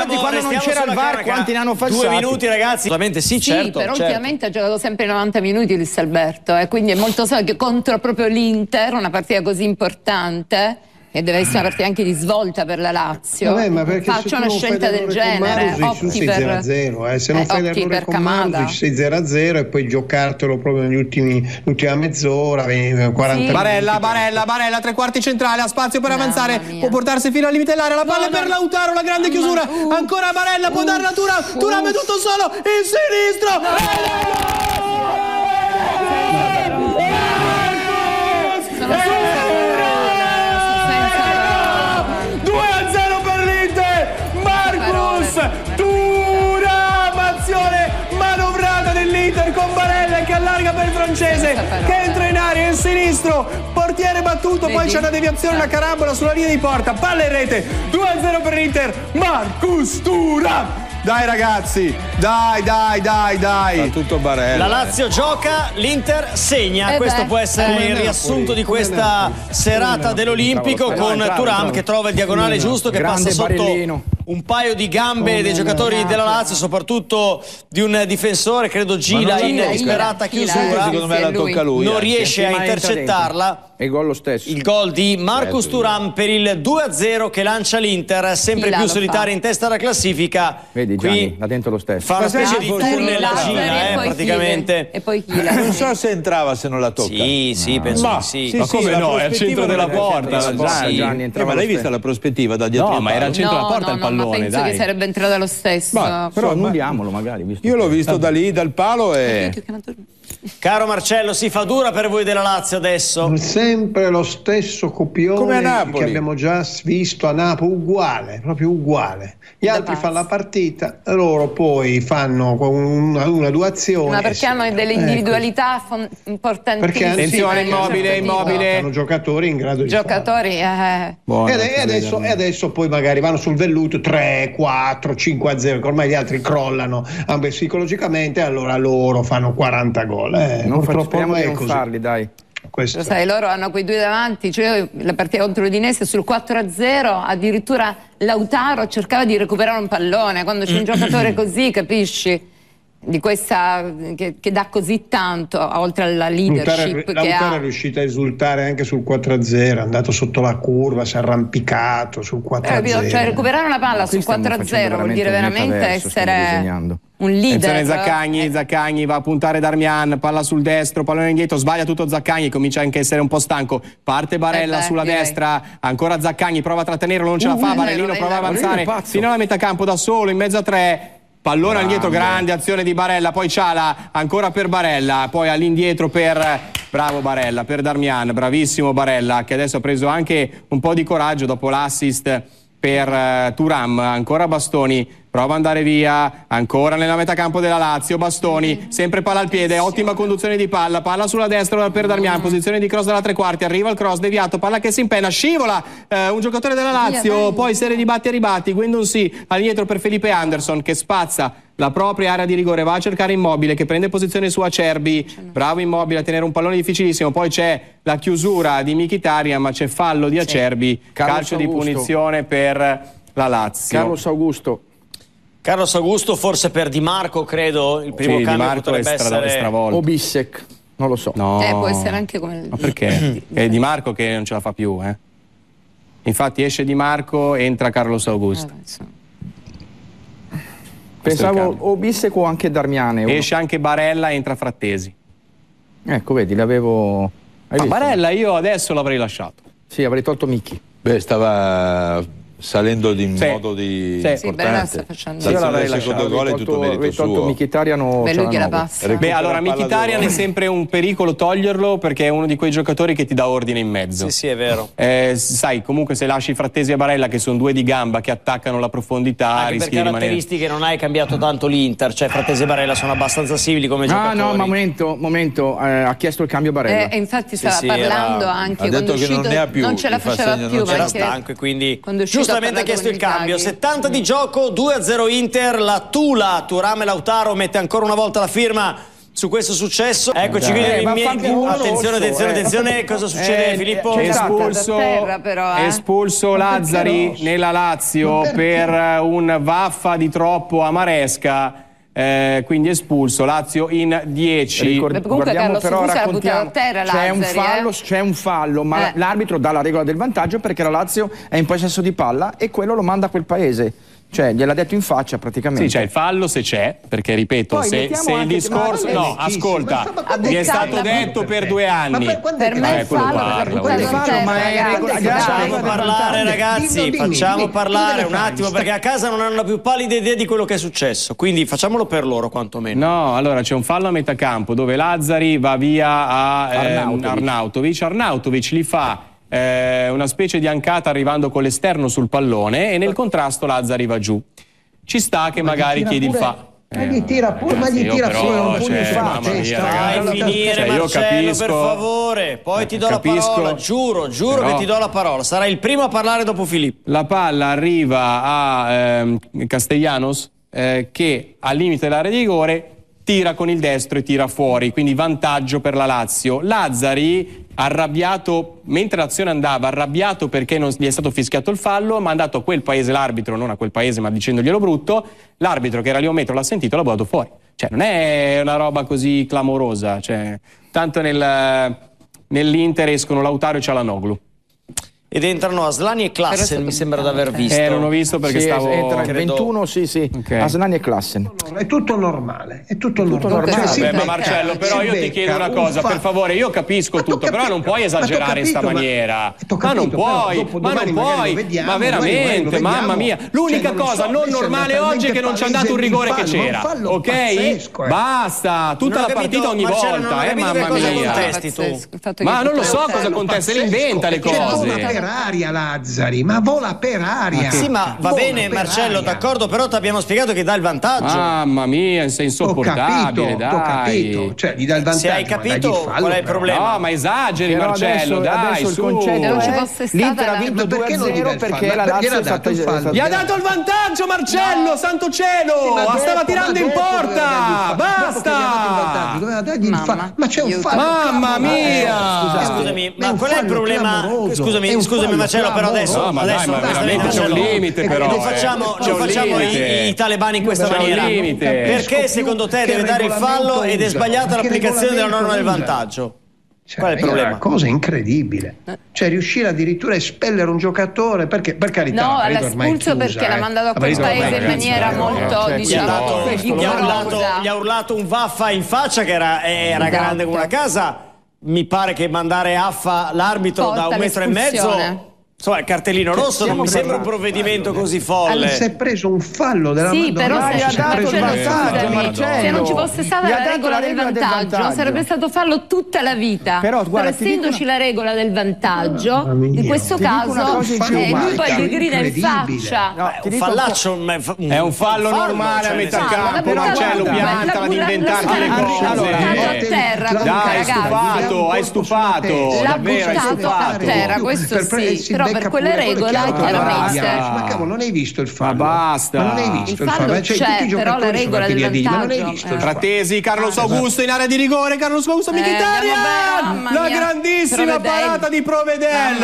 non c'era il V A R, quanti ne hanno falsati. Due minuti, ragazzi. Solamente sì, certo. Però ultimamente ha giocato sempre novanta minuti Luis Alberto, e quindi è molto so che contro proprio l'Inter, una partita così importante, e deve essere una partita anche di svolta per la Lazio. Vabbè, ma faccio una scelta del genere, opti per zero a zero, eh. Se non eh, fai l'errore con Marusic sei zero a zero e poi giocartelo proprio negli ultimi l'ultima mezz'ora, quaranta sì. Barella, Barella, Barella, tre quarti centrale, ha spazio per avanzare, può portarsi fino al limite dell'area, la palla no, per no. Lautaro, la grande chiusura, uh, ancora Barella, uh, può darla a Thuram, uh, Thuram è tutto solo, in sinistro, con Barella che allarga per il francese che entra in aria in sinistro, portiere battuto. Vedi? Poi c'è una deviazione, una carambola sulla linea di porta, palla in rete, due a zero per l'Inter, Marcus Thuram. Dai ragazzi, dai dai dai dai. Fa tutto Barella. La Lazio gioca, l'Inter segna. Eh Questo beh, può essere il riassunto di questa serata dell'Olimpico con Thuram che trova il diagonale giusto, che passa sotto un paio di gambe dei giocatori della Lazio, soprattutto di un difensore, credo Gila, in disperata chiusura, secondo me la tocca lui, non riesce a intercettarla. e il gol lo stesso. Il gol di Marcus Thuram per il due a zero che lancia l'Inter, sempre più solitaria in testa alla classifica. Vedi Gianni, là dentro lo stesso. Fa una specie di tunnel la Cina, eh, praticamente. E poi Chila. Non so se entrava, se non la tocca. Sì, sì, penso ma, di sì. sì, Ma sì, come la no? È al centro della porta. Gianni, Gianni, eh, ma l'hai vista la prospettiva da dietro? No, ma era al centro no, della porta no, il no, pallone, ma penso dai. che sarebbe entrato lo stesso. Ma, Però insomma, annulliamolo magari. Visto io l'ho visto da lì, dal palo e... Caro Marcello, si fa dura per voi della Lazio adesso? Sempre lo stesso copione Come a Napoli. che abbiamo già visto a Napoli, uguale, proprio uguale. Gli Da altri pazzi. fanno la partita, loro poi fanno una, una due azioni. Ma perché e hanno sì. delle individualità fon- importantissime. Perché Attenzione, sì, Immobile, perché Immobile. hanno giocatori in grado di Giocatori, eh. Buono, E, ade- e adesso, e adesso poi magari vanno sul velluto tre, quattro, cinque a zero, che ormai gli altri crollano anche psicologicamente, allora loro fanno quaranta gol. Eh, Non faccio, purtroppo speriamo non di è non così. farli, dai. Questo. Lo sai, loro hanno quei due davanti, cioè la partita contro l'Udinese sul quattro a zero, addirittura Lautaro cercava di recuperare un pallone, quando c'è un giocatore così, capisci? Di questa che, che dà così tanto, oltre alla leadership Lautaro, che Lautaro ha. è riuscito a esultare anche sul quattro a zero, è andato sotto la curva, si è arrampicato sul quattro a zero. Cioè recuperare una palla Qui sul stiamo quattro a zero vuol dire facendo un veramente metaverso, stiamo essere disegnando. un leader. Attenzione Zaccagni, Zaccagni va a puntare Darmian, palla sul destro, pallone indietro, sbaglia tutto Zaccagni, comincia anche a essere un po' stanco, parte Barella Eh beh, sulla direi. destra, ancora Zaccagni, prova a trattenerlo, non ce la Uh, fa, eh, Barellino Barella, prova a Barella avanzare è pazzo. fino alla metà campo da solo, in mezzo a tre, pallone indietro, grande azione di Barella, poi Ciala, ancora per Barella, poi all'indietro per, bravo Barella, per Darmian, bravissimo Barella, che adesso ha preso anche un po' di coraggio dopo l'assist per uh, Thuram, ancora Bastoni, prova ad andare via, ancora nella metà campo della Lazio, Bastoni, sempre palla al piede, ottima conduzione di palla, palla sulla destra per Darmian, posizione di cross dalla tre quarti, arriva il cross, deviato, palla che si impenna, scivola, eh, un giocatore della Lazio, poi serie di batti e ribatti, Guendouzi all'indietro per Felipe Anderson che spazza la propria area di rigore, va a cercare Immobile che prende posizione su Acerbi, bravo Immobile a tenere un pallone difficilissimo, poi c'è la chiusura di Mkhitaryan ma c'è fallo di Acerbi, Carlos calcio Augusto. di punizione per la Lazio. Carlos Augusto. Carlos Augusto forse per Di Marco, credo, il primo Sì, Di cambio Marco è potrebbe stra- essere... stravolto. O Bissek, non lo so. No. Eh, può essere anche come... Ma perché? È Di Marco che non ce la fa più, eh. Infatti esce Di Marco, entra Carlos Augusto. Eh, insomma. Pensavo o Bissek o anche Darmiane. uno. Esce anche Barella, entra Frattesi. Ecco, vedi, l'avevo... Hai Ma visto? Barella io adesso l'avrei lasciato. Sì, avrei tolto Micchi. Beh, stava salendo in Sì. modo di Sì. Sì, Barella sta importante. facendo... Sì, io L'azione l'avrei del secondo lasciato, gol è avrei tutto tolto- merito avrei tolto suo. Mkhitaryan o Beh, lui gliela Cialanoglu. passa. Beh, allora la palla Mkhitaryan è d'oro. sempre un pericolo toglierlo perché è uno di quei giocatori che ti dà ordine in mezzo. Sì, sì, è vero. Eh, sai, comunque se lasci Frattesi e Barella che sono due di gamba che attaccano la profondità, Anche per rischi di rimanere... caratteristiche non hai cambiato tanto l'Inter, cioè Frattesi e Barella sono abbastanza simili come Ah giocatori. no, ma momento, momento, eh, ha chiesto il cambio Barella. Eh, e infatti stava sì, parlando era- anche ha quando detto è che non uscito, ne ha più, non ce la gli fa faceva segno, più non ce Era la perché stanco e quindi quando è uscito giustamente ha parlato chiesto il con cambio. Inzaghi. settanta di gioco, due a zero Inter, la Tula, Thuram e Lautaro mette ancora una volta la firma su questo successo. Eccoci qui. Eh, in mie- vaffanculo, attenzione, rosso, attenzione, eh. attenzione, cosa succede Eh, Filippo? c'è stato- Espulso, da terra, però, eh. espulso Lazzari nella Lazio per un vaffa di troppo a Maresca. Eh, quindi espulso, Lazio in dieci. Ricord- Beh, comunque guardiamo Carlos però, Augusto l'ha raccontiamo, buttato a terra, c'è un Lazzari, fallo, eh. c'è un fallo, ma Eh. l'arbitro dà la regola del vantaggio perché la Lazio è in possesso di palla e quello lo manda a quel paese. Cioè, gliel'ha detto in faccia praticamente. Sì, c'è il fallo se c'è, perché ripeto, Poi se, mettiamo se il anche- discorso... ma- No, ma- ascolta, ma- ma- mi è ma- stato ma- detto per due Ma anni. per, quando Per è me che- il fallo quello l'ha parla, buttato quello a parla, ma è terra, regola- ragazzi. Facciamo Facciamo Dai, parlare dimmi, ragazzi, dimmi, dimmi, facciamo dimmi, parlare dove un fai? attimo perché a casa non hanno la più pallida idea di quello che è successo, quindi facciamolo per loro quantomeno. No, allora c'è un fallo a metà campo dove Lazzari va via a ehm, Arnautovic. Arnautovic. Arnautovic li fa eh, una specie di ancata arrivando con l'esterno sul pallone e nel contrasto Lazzari va giù. Ci sta che magari tira chiedi il pure- fa. ma gli tira pure- ma gli io tira però, fuori un pugno cioè, in faccia, mamma mia, sta- ragazzi. Fai finire Cioè, io Marcello capisco- per favore, poi ti do capisco- la parola, giuro, giuro però- che ti do la parola, sarai il primo a parlare dopo Filippo. La palla arriva a ehm, Castellanos eh, che al limite dell'area di rigore tira con il destro e tira fuori, quindi vantaggio per la Lazio. Lazzari, arrabbiato, mentre l'azione andava, arrabbiato perché non gli è stato fischiato il fallo, ha mandato a quel paese l'arbitro, non a quel paese ma dicendoglielo brutto, l'arbitro che era lì a un metro l'ha sentito e l'ha buttato fuori. Cioè non è una roba così clamorosa, cioè, tanto nel... nell'Inter escono Lautaro e Çalhanoğlu. Ed entrano Aslani e Klassen, mi sembra di aver visto. Eh, non ho visto perché sì, stavo... entra il credo... ventuno, sì, sì. Okay. Aslani e Klassen. È tutto normale, è tutto, tutto normale. normale. Cioè, Beh, becca, ma Marcello, però io ti chiedo una cosa, per favore, io capisco tutto, capito, però non puoi esagerare in sta maniera. Ma, ma non puoi, ma non puoi, vediamo, ma veramente, mamma mia. L'unica cioè, cosa so, non normale oggi è che non ci hanno dato un rigore che c'era, ok? Pazzesco, eh. Basta, tutta la partita ogni volta, eh, mamma mia. Ma non lo so cosa contesta, le inventa le cose. Per aria Lazzari, ma vola per aria. Sì, ma va vola bene Marcello, d'accordo, però ti abbiamo spiegato che dà il vantaggio. Mamma mia, sei insopportabile, ho capito, dai. Ho capito, cioè gli dà il vantaggio. Se hai capito qual è il problema? No, ma esageri però Marcello, adesso, dai, adesso su. il concetto non ci è fosse l'Inter ha stata vinto la... due a zero perché la Lazio è stata gli ha dato il vantaggio Marcello, no. Santo cielo, sì, stava tirando in porta, basta. Doveva dargli il fallo, ma c'è un fallo. Mamma mia. Scusami, ma qual è il problema? Scusami, scusami Marcello, però adesso no, ma adesso dai, ma veramente c'è un limite però. Non facciamo, non facciamo i, i talebani in questa maniera. Perché secondo te deve dare il fallo ed è sbagliata l'applicazione della norma del vantaggio? Cioè, qual è il problema? È una cosa incredibile, cioè riuscire addirittura a espellere un giocatore, perché per carità no, l'ha espulso perché eh. l'ha mandato a quel paese in maniera molto, diciamo, gli ha urlato, gli ha urlato un vaffa in faccia che era, era esatto. grande come una casa. Mi pare che mandare affa l'arbitro da un metro e mezzo, insomma, il cartellino rosso non mi sembra un provvedimento così folle. Si è preso un fallo della sì, però se, ha dato il vantaggio, se non ci fosse stata la regola del vantaggio, del vantaggio sarebbe stato fallo tutta la vita. Però, guarda, però essendoci una... la regola del vantaggio, oh, in questo ti caso eh, lui poi gli grida in faccia. No, Beh, un fallaccio un, un, è un fallo normale a metà campo, Marcello, piantala di inventarti le cose. a terra, dai, hai stufato, hai stufato. L'ha buttato a terra, questo sì, però per quelle regole chiaramente. Ma cavolo, non hai visto il fallo? Ma basta. Ma non hai visto il fallo? C'è, cioè, però la regola del vantaggio. Ma non hai visto il fallo? Frattesi, Carlos Augusto in area di rigore, Carlos Augusto Mkhitaryan. La grandissima parata di Provedel.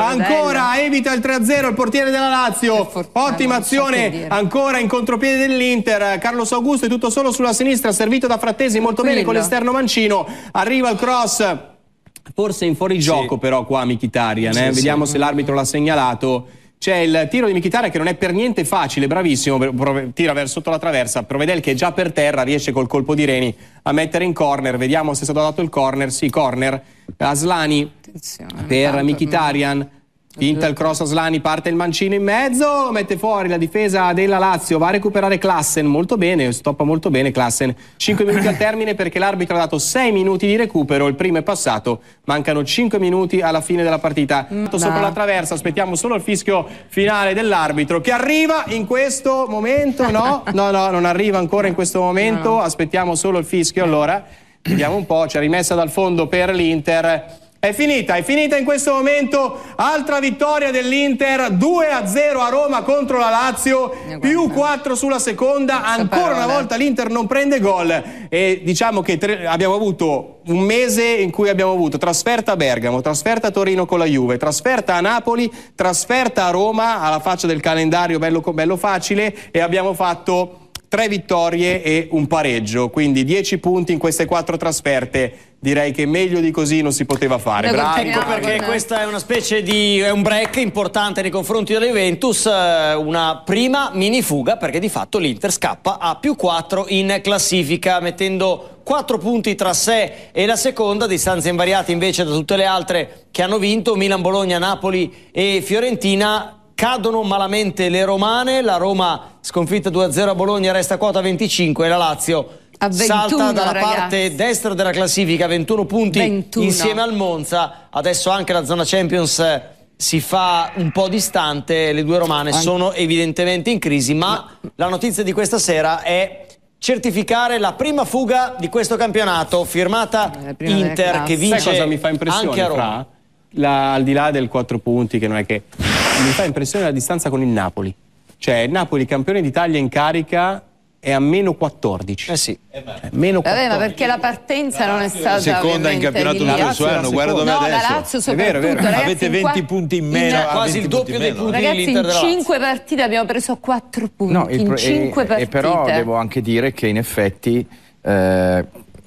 Ancora evita il tre a zero il portiere della Lazio. Ottima azione ancora in contropiede dell'Inter. Carlos Augusto è tutto solo sulla sinistra, servito da Frattesi molto bene con l'esterno mancino. Arriva il cross. Forse in fuorigioco sì. però qua Mkhitaryan, eh? sì, vediamo sì. se l'arbitro l'ha segnalato. C'è il tiro di Mkhitaryan che non è per niente facile, bravissimo, tira verso sotto la traversa, Provedel che è già per terra riesce col colpo di Reni a mettere in corner, vediamo se è stato dato il corner, sì corner, Aslani Attenzione, per Mkhitaryan. Finta il cross Aslani, parte il mancino in mezzo, mette fuori la difesa della Lazio, va a recuperare Klassen, molto bene, stoppa molto bene Klassen. cinque minuti al termine perché l'arbitro ha dato sei minuti di recupero, il primo è passato, mancano cinque minuti alla fine della partita. No. Sopra la traversa, aspettiamo solo il fischio finale dell'arbitro che arriva in questo momento, no? No, no, non arriva ancora in questo momento, no. Aspettiamo solo il fischio, allora, vediamo un po', c'è rimessa dal fondo per l'Inter. È finita, è finita in questo momento, altra vittoria dell'Inter, due a zero a Roma contro la Lazio, più quattro sulla seconda, ancora una volta l'Inter non prende gol e diciamo che tre, abbiamo avuto un mese in cui abbiamo avuto trasferta a Bergamo, trasferta a Torino con la Juve, trasferta a Napoli, trasferta a Roma, alla faccia del calendario bello, bello facile e abbiamo fatto tre vittorie e un pareggio, quindi dieci punti in queste quattro trasferte. Direi che meglio di così non si poteva fare. Bravo. Ecco perché questa è una specie di è un break importante nei confronti della Juventus, una prima mini fuga perché di fatto l'Inter scappa a più quattro in classifica mettendo quattro punti tra sé e la seconda, distanze invariate invece da tutte le altre che hanno vinto, Milan, Bologna, Napoli e Fiorentina. Cadono malamente le romane, la Roma sconfitta due a zero a Bologna resta a quota venticinque e la Lazio a ventuno, salta dalla ragazzi. parte destra della classifica, ventuno punti ventuno. Insieme al Monza, adesso anche la zona Champions si fa un po' distante, le due romane anche. sono evidentemente in crisi, ma no. la notizia di questa sera è certificare la prima fuga di questo campionato, firmata Inter che vince. Sai cosa mi fa impressione, anche a Roma? Fra? La, al di là del quattro punti che non è che mi fa impressione la distanza con il Napoli, cioè il Napoli campione d'Italia in carica è a meno quattordici. Eh sì. Eh meno Vabbè, ma perché la partenza non è stata seconda in campionato dello suo anno, guarda dove no, adesso. La Lazio soprattutto, è vero, è vero. Ragazzi, avete venti punti in meno, in, quasi il doppio dei punti ragazzi in cinque partite abbiamo preso quattro punti, no, in cinque partite. E però devo anche dire che in effetti eh,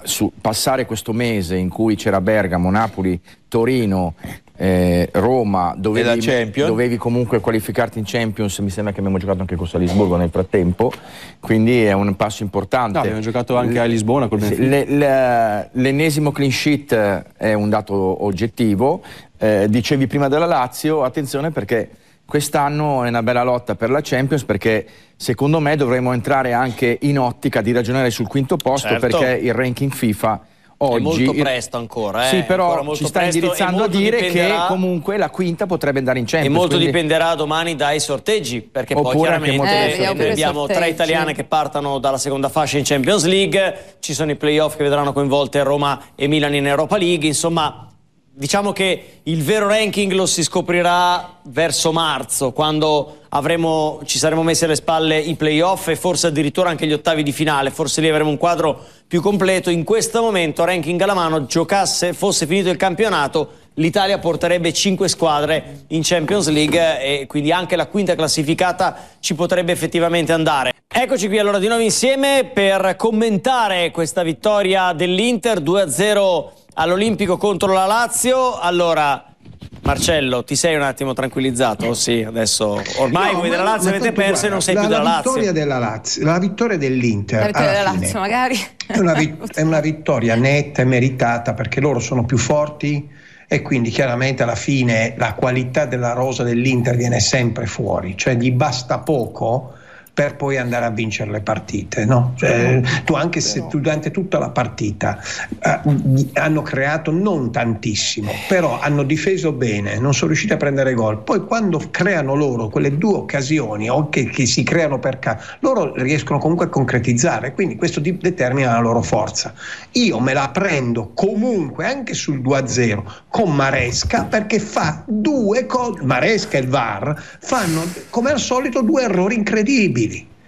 su, passare questo mese in cui c'era Bergamo, Napoli, Torino, eh, Roma, dovevi, dovevi comunque qualificarti in Champions, mi sembra che abbiamo giocato anche con Salisburgo nel frattempo, quindi è un passo importante. No, abbiamo giocato anche a Lisbona col Benfica. L'ennesimo clean sheet è un dato oggettivo. Eh, dicevi prima della Lazio, attenzione perché quest'anno è una bella lotta per la Champions, perché secondo me dovremmo entrare anche in ottica di ragionare sul quinto posto, certo, perché il ranking FIFA oggi... È molto presto ancora, eh? Sì, però ci sta indirizzando a dire dipenderà... che comunque la quinta potrebbe andare in Champions. E molto quindi... dipenderà domani dai sorteggi, perché Oppure poi chiaramente eh, noi abbiamo sorteggi. tre italiane che partono dalla seconda fascia in Champions League, ci sono i playoff che vedranno coinvolte Roma e Milan in Europa League, insomma... Diciamo che il vero ranking lo si scoprirà verso marzo, quando avremo, ci saremo messi alle spalle i playoff e forse addirittura anche gli ottavi di finale. Forse lì avremo un quadro più completo. In questo momento, ranking alla mano, giocasse, fosse finito il campionato, l'Italia porterebbe cinque squadre in Champions League e quindi anche la quinta classificata ci potrebbe effettivamente andare. Eccoci qui allora di nuovo insieme per commentare questa vittoria dell'Inter due a zero all'Olimpico contro la Lazio. Allora, Marcello, ti sei un attimo tranquillizzato? Sì, adesso ormai no, voi della Lazio avete perso guarda, e non sei la, più della la Lazio. Vittoria della Lazio. La vittoria dell'Inter. La vittoria della Lazio, magari. È una, è una vittoria netta e meritata, perché loro sono più forti e quindi chiaramente alla fine la qualità della rosa dell'Inter viene sempre fuori, cioè gli basta poco per poi andare a vincere le partite, no? Cioè, tu anche se tu, durante tutta la partita eh, hanno creato non tantissimo, però hanno difeso bene, non sono riusciti a prendere gol. Poi quando creano loro quelle due occasioni o che, che si creano per caso, loro riescono comunque a concretizzare, quindi questo di, determina la loro forza. Io me la prendo comunque anche sul due a zero con Maresca, perché fa due cose, Maresca e il V A R fanno come al solito due errori incredibili.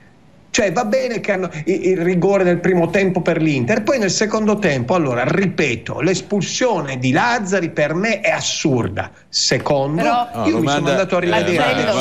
Cioè va bene che hanno il rigore nel primo tempo per l'Inter, poi nel secondo tempo, allora ripeto, l'espulsione di Lazzari per me è assurda. Secondo, però, io no, mi sono andato a rivedere. Eh,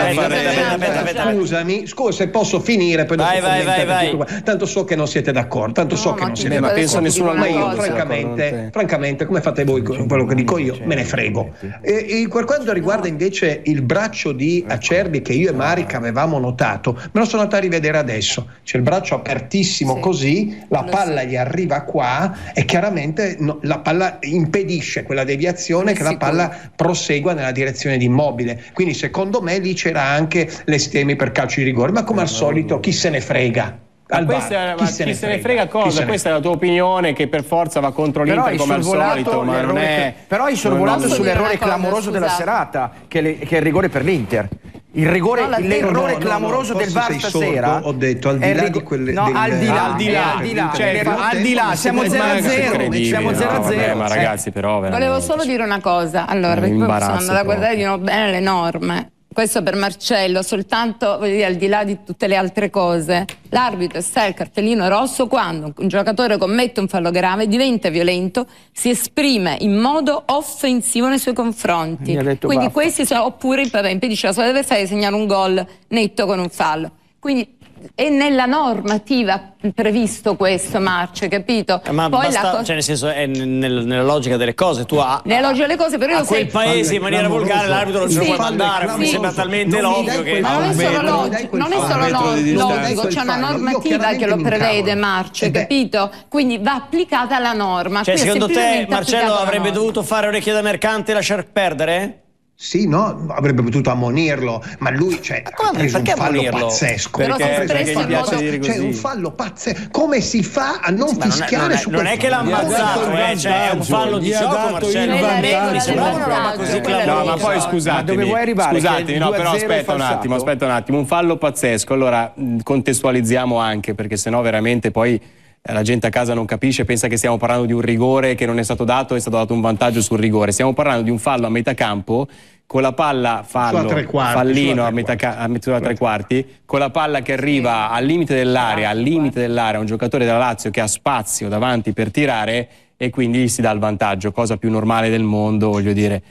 Scusami, scusami, scusa se posso finire, poi vai, dopo vai, vai, vai. tutto. Tanto so che non siete d'accordo, tanto no, so che non siete ma d'accordo. penso nessuno ma io cosa, francamente, francamente, come fate voi con quello che dico io, me ne frego. E, e per quanto riguarda invece il braccio di Acerbi che io e Marica avevamo notato, me lo sono andato a rivedere adesso. C'è il braccio apertissimo, sì, così, la palla gli arriva qua e chiaramente no, la palla impedisce quella deviazione, che la palla prosegua nella direzione di Immobile. Quindi secondo me lì c'era anche l'estemi per calcio di rigore, ma come al solito chi se ne frega. Ma Al questa, bar, ma chi, chi se, ne se ne frega cosa? ne Questa è la tua opinione, che per forza va contro l'Inter come al solito, ma non è... Però hai sorvolato sull'errore clamoroso della serata, che, le, che è il rigore per l'Inter. Il rigore, no, l'errore no, no, clamoroso no, del V A R stasera, sordo, ho detto al di là di quelle, no, del, al di là, al di là, al di là, cioè, al di là, siamo zero a zero, siamo zero a zero. Ma ragazzi, però veramente. Volevo solo dire una cosa, allora, perché poi sono andata a guardare di nuovo bene le norme. Questo per Marcello, soltanto, voglio dire, al di là di tutte le altre cose, l'arbitro sta il cartellino rosso quando un giocatore commette un fallo grave, diventa violento, si esprime in modo offensivo nei suoi confronti. Quindi baffa. Questi sono, oppure impedisce alla sua avversaria di segnare un gol netto con un fallo. Quindi è nella normativa previsto questo, Marce, capito? Ma poi basta, la cosa... cioè nel senso è nel, nella logica delle cose. Tu ha, nella logica delle cose, però io a quel sei... paese in maniera volgare l'arbitro non ce lo può mandare, mi sembra talmente ovvio che... Ma non è solo, log non è solo lo logico, c'è una normativa che lo prevede, Marce, capito? Quindi va applicata la norma. Cioè, secondo te Marcello avrebbe norma. dovuto fare orecchie da mercante e lasciar perdere? Sì, no, avrebbe potuto ammonirlo, ma lui cioè, ha preso un fallo ammonirlo? pazzesco. Perché, perché, perché gli piace modo, dire così. cioè, un fallo pazzesco. Come si fa a non sì, fischiare non è, su non quel è che l'ha ammazzato, eh, cioè, è un fallo di gioco, Marcello. Mi sembrava una roba così clamorosa. No, ma poi scusatemi, dove vuoi arrivare? Scusatemi, no, però aspetta un attimo, aspetta un attimo, un fallo pazzesco. Allora, contestualizziamo anche, perché sennò veramente poi la gente a casa non capisce, pensa che stiamo parlando di un rigore che non è stato dato, è stato dato un vantaggio sul rigore. Stiamo parlando di un fallo a metà campo, con la palla fallo, quarti, fallino a metà, a metà tre quarti, con la palla che arriva al limite dell'area, al limite dell'area, un giocatore della Lazio che ha spazio davanti per tirare e quindi gli si dà il vantaggio, cosa più normale del mondo, voglio dire.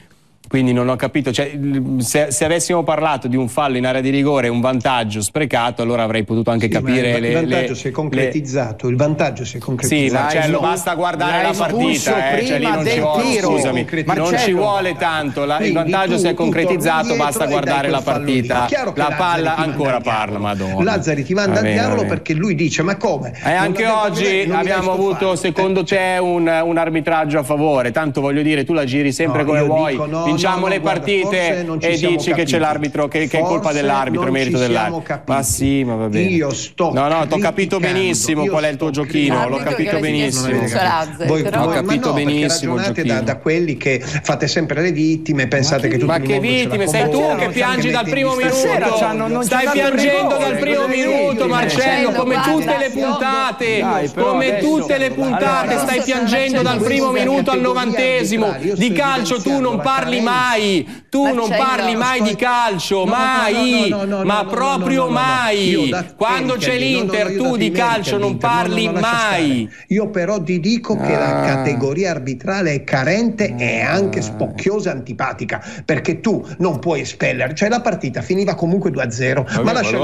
Quindi non ho capito, cioè, se, se avessimo parlato di un fallo in area di rigore, un vantaggio sprecato, allora avrei potuto anche sì, capire il, le, il vantaggio le, si è concretizzato, le... il vantaggio si è concretizzato. Sì, Marcello, basta guardare la partita, eh, cioè, lì non ci vuole, scusami, Marcello, non ci vuole tanto, la, il vantaggio tu, si è concretizzato, basta guardare la partita. La palla ancora parla, madonna. Lazzari ti manda al diavolo perché lui dice, ma come? E anche oggi abbiamo avuto, secondo te, un, un arbitraggio a favore, tanto voglio dire, tu la giri sempre come vuoi. Vinciamo le partite e dici che c'è l'arbitro, che, che è colpa dell'arbitro, merito dell'arbitro. Ma sì, ma va bene. Io sto No, no, t'ho capito benissimo qual è il tuo giochino, l'ho capito benissimo. Voi ho capito benissimo il giochino. Da, da quelli che fate sempre le vittime, pensate che tutto ma il che mondo vittime? Sei tu che piangi dal primo minuto. Stai piangendo dal primo minuto, Marcello, come tutte le puntate. Come tutte le puntate stai piangendo dal primo minuto al novantesimo. Di calcio tu non parli mai. Tu non parli mai di calcio, mai, ma proprio mai. Quando c'è l'Inter tu di calcio non parli mai. Io però ti dico che la categoria arbitrale è carente e anche spocchiosa e antipatica, perché tu non puoi espellere, cioè la partita finiva comunque due a zero, ma lascia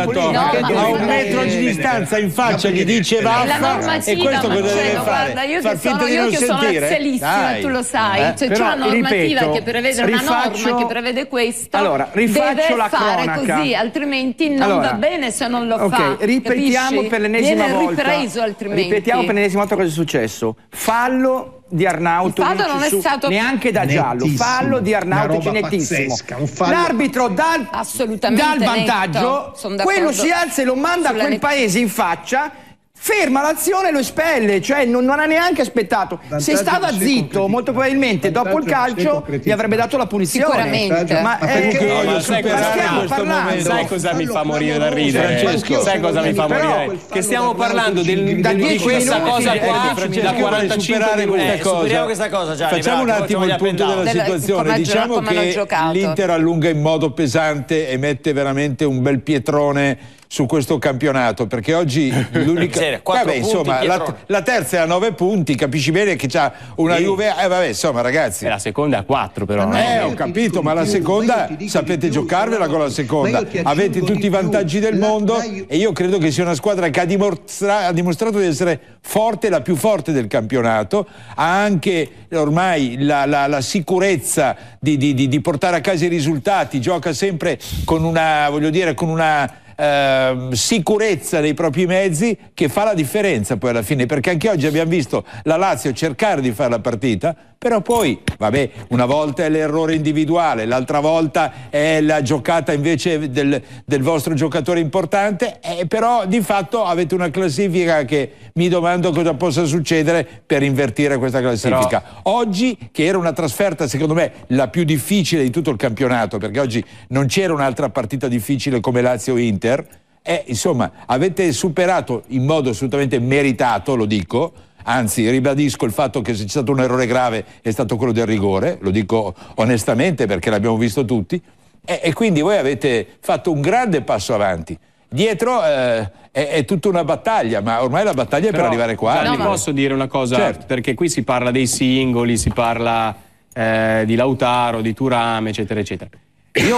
a un metro di distanza in faccia gli dice vaffa e questo cosa deve fare? Guarda, io che sono, io che sono razzialissima, tu lo sai, cioè c'è una normativa che prevede una norma che prevede questo, allora, rifaccio deve la fare cronaca. Così, altrimenti non allora, va bene se non lo okay, fa. Ripetiamo capisci? per l'ennesima Viene volta. ripreso altrimenti. Ripetiamo per l'ennesima volta cosa è successo. Fallo di Arnautovic, il fallo non è stato neanche da giallo, fallo di Arnautovic nettissimo. L'arbitro dal, dal vantaggio, quello si alza e lo manda a quel paese in faccia. Ferma l'azione e lo espelle, cioè non, non ha neanche aspettato. Se stava zitto, molto probabilmente dopo il calcio gli avrebbe dato la punizione. Sicuramente. Ma, ma eh, no, ma sai cosa, stiamo parlando? Sai cosa mi fa morire da ridere? Francesco, sai cosa mi fa morire? Che stiamo parlando del, del, di questa cosa qua da quarantacinque minuti. Superiamo questa cosa, Gianni. Facciamo un attimo il punto della situazione. Diciamo che l'Inter allunga in modo pesante e mette veramente un bel pietrone su questo campionato, perché oggi l'unica vabbè, insomma, la, la terza è a nove punti, capisci bene che c'ha una sì. Juve, eh vabbè, insomma, ragazzi. E la seconda è a quattro però. No, eh, ho capito, ma la seconda sapete giocarvela con la seconda. Avete tutti i vantaggi del mondo e io credo che sia una squadra che ha, dimostra ha dimostrato di essere forte, la più forte del campionato, ha anche ormai la, la, la sicurezza di, di, di, di portare a casa i risultati, gioca sempre con una, voglio dire, con una Uh, sicurezza dei propri mezzi che fa la differenza poi alla fine, perché anche oggi abbiamo visto la Lazio cercare di fare la partita, però poi vabbè, una volta è l'errore individuale, l'altra volta è la giocata invece del, del vostro giocatore importante, eh, però di fatto avete una classifica che mi domando cosa possa succedere per invertire questa classifica. Però oggi, che era una trasferta secondo me la più difficile di tutto il campionato, perché oggi non c'era un'altra partita difficile come Lazio-Inter, eh, insomma avete superato in modo assolutamente meritato, lo dico, anzi ribadisco il fatto che se c'è stato un errore grave è stato quello del rigore, lo dico onestamente perché l'abbiamo visto tutti, e, e quindi voi avete fatto un grande passo avanti. Dietro eh, è, è tutta una battaglia, ma ormai la battaglia è Però, per arrivare qua. Gianni, posso dire una cosa? Certo. Perché qui si parla dei singoli, si parla eh, di Lautaro, di Thuram, eccetera, eccetera. Io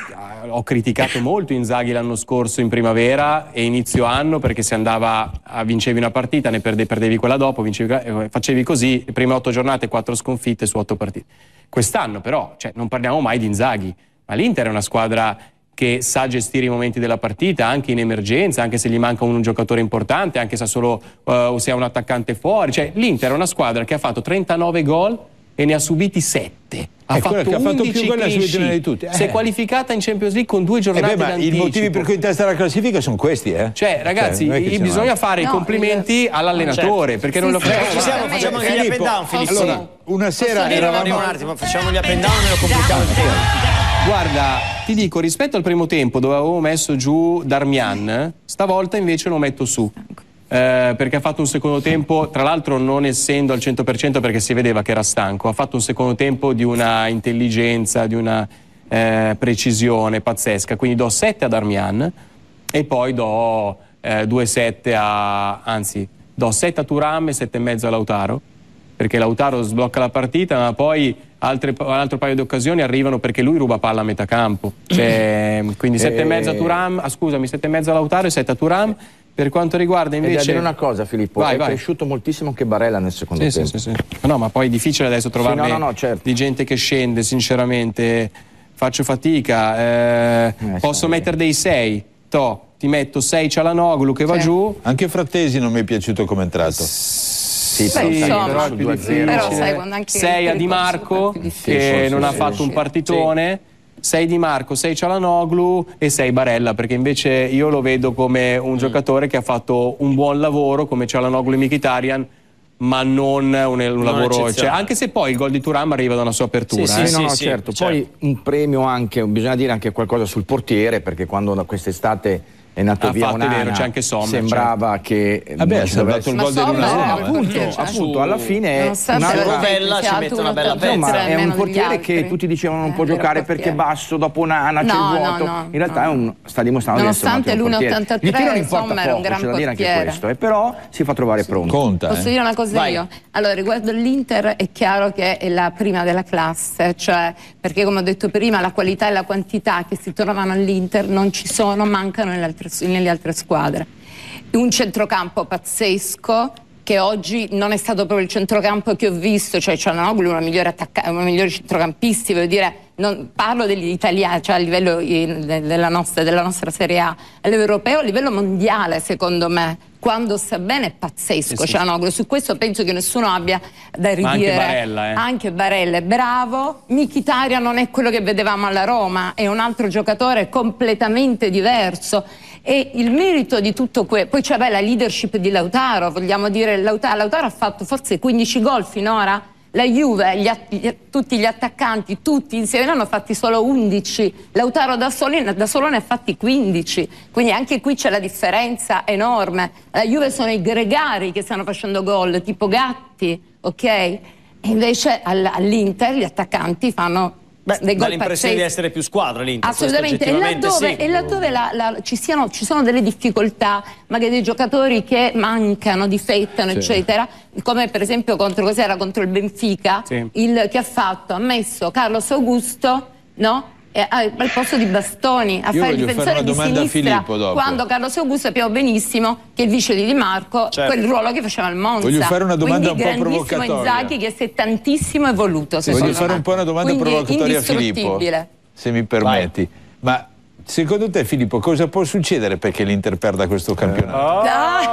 ho criticato molto Inzaghi l'anno scorso in primavera e inizio anno, perché se andava a vincevi una partita, ne perdevi, perdevi quella dopo, vincevi, facevi così, le prime otto giornate, quattro sconfitte su otto partite. Quest'anno però, cioè, non parliamo mai di Inzaghi, ma l'Inter è una squadra che sa gestire i momenti della partita anche in emergenza, anche se gli manca un giocatore importante, anche se ha solo uh, se ha un attaccante fuori. Cioè, l'Inter è una squadra che ha fatto trentanove gol e ne ha subiti sette. Ha, fatto, che ha fatto più gol di tutti. Eh. Si è qualificata in Champions League con due giornate eh beh, ma i motivi per cui in testa alla classifica sono questi, eh? Cioè, ragazzi, cioè, bisogna fare no, i complimenti no. all'allenatore, certo. perché sì, non lo sì, facciamo. Facciamo, facciamo anche gli up and down, Filippo. Allora, una sera eravamo... un attimo, facciamo gli up and down e lo complichiamo il tempo. Guarda, ti dico, rispetto al primo tempo dove avevo messo giù Darmian, stavolta invece lo metto su. Eh, perché ha fatto un secondo tempo, tra l'altro non essendo al cento per cento perché si vedeva che era stanco, ha fatto un secondo tempo di una intelligenza, di una eh, precisione pazzesca, quindi do sette a Darmian e poi do eh, due sette a, anzi do sette a Thuram e sette e mezzo a Lautaro, perché Lautaro sblocca la partita, ma poi altre, un altro paio di occasioni arrivano perché lui ruba palla a metà campo. Cioè, quindi sette e mezzo a Thuram, ah, scusami, sette e mezzo a Lautaro e sette a Thuram. Per quanto riguarda invece... Devo dire una cosa, Filippo, vai, è vai. cresciuto moltissimo anche Barella nel secondo sì, tempo. Sì, sì, sì. No, ma poi è difficile adesso trovarne sì, no, no, no, certo. di gente che scende, sinceramente. Faccio fatica. Eh, eh, posso sai. mettere dei sei, to, ti metto sei Cialanoglu che va sì. giù. Anche Frattesi non mi è piaciuto come entrato. Sì, Beh, insomma, però, più difficile. Però sai, quando anche sei a Di Marco che sì, non sì, ha sì, fatto sì, un sì. partitone. sei Di Marco, sei Cialanoglu e sei Barella, perché invece io lo vedo come un mm. giocatore che ha fatto un buon lavoro come Cialanoglu e Mkhitaryan, ma non un, un non lavoro, cioè, anche se poi il gol di Thuram arriva da una sua apertura. Sì, eh. sì, no, no, sì, certo. certo. Poi un premio anche, bisogna dire anche qualcosa sul portiere, perché quando da quest'estate è nato Ah, via fatto, è Onana, vero, c'è anche Sommer, sembrava che Vabbè, non ha ci salvato dovesse- il Ma gol dell'uno a Sommer, uno. No, eh. appunto, Cioè, appunto, alla fine è nonostante un la altro- Rovella ci sia mette una alto bella uno pezza. Insomma, ottantatre, è un meno degli portiere che altri. tutti dicevano non Eh, può vero giocare perché è portiere. basso, dopo Onana c'è il No, no, vuoto. no, In realtà no. è un, sta dimostrando di essere un Nonostante ottimo l'uno portiere. ottantatré, Il tiro non importa Sommer è un poco, gran c'è da dire anche portiere. questo, eh, però si fa trovare pronto. Conta, Posso eh. dire una cosa Vai. io? Allora, riguardo l'Inter è chiaro che è la prima della classe, cioè perché come ho detto prima la qualità e la quantità che si trovano all'Inter non ci sono, mancano nelle altre, nelle altre squadre. Un centrocampo pazzesco che oggi non è stato proprio il centrocampo che ho visto, cioè Cialanoglu è uno dei migliori attaccanti, uno dei migliori centrocampisti, voglio dire, non, parlo degli italiani, cioè a livello eh, della, nostra, della nostra Serie A, a livello europeo, a livello mondiale secondo me. Quando sta bene è pazzesco, sì, sì. Cialanoglu, su questo penso che nessuno abbia da ridire. Ma anche Barella, eh. Anche Barella è bravo, Mkhitaryan non è quello che vedevamo alla Roma, è un altro giocatore completamente diverso. E il merito di tutto questo, poi c'è la leadership di Lautaro, vogliamo dire, Lautaro, Lautaro ha fatto forse quindici gol finora, la Juve, gli att- gli- tutti gli attaccanti, tutti insieme ne hanno fatti solo undici, Lautaro da solo, da solo ne ha fatti quindici, quindi anche qui c'è la differenza enorme. La Juve sono i gregari che stanno facendo gol, tipo Gatti, ok? E invece all- all'Inter gli attaccanti fanno... Beh, dei dà gol l'impressione pazzeschi. di essere più squadra l'Inter. Assolutamente, e questo laddove, oggettivamente e sì. laddove la, la, ci, siano, ci sono delle difficoltà, magari dei giocatori che mancano, difettano, Sì. eccetera, come per esempio contro, cos'era, contro il Benfica, Sì. il che ha fatto, ha messo Carlos Augusto, no? E, al al posto di Bastoni a Io fare il voglio fare difensore una di domanda a sinistra, Filippo dopo. quando Carlos Augusto sappiamo benissimo che il vice di Di Marco, Certo. quel ruolo che faceva il Monza. Voglio fare una domanda Quindi un po' grandissimo provocatoria. Inzaghi che si è tantissimo evoluto, secondo Voglio fare me. un po' una domanda Quindi provocatoria a Filippo, indistruttibile. se mi permetti. Ma secondo te, Filippo, cosa può succedere perché l'Inter perda questo campionato?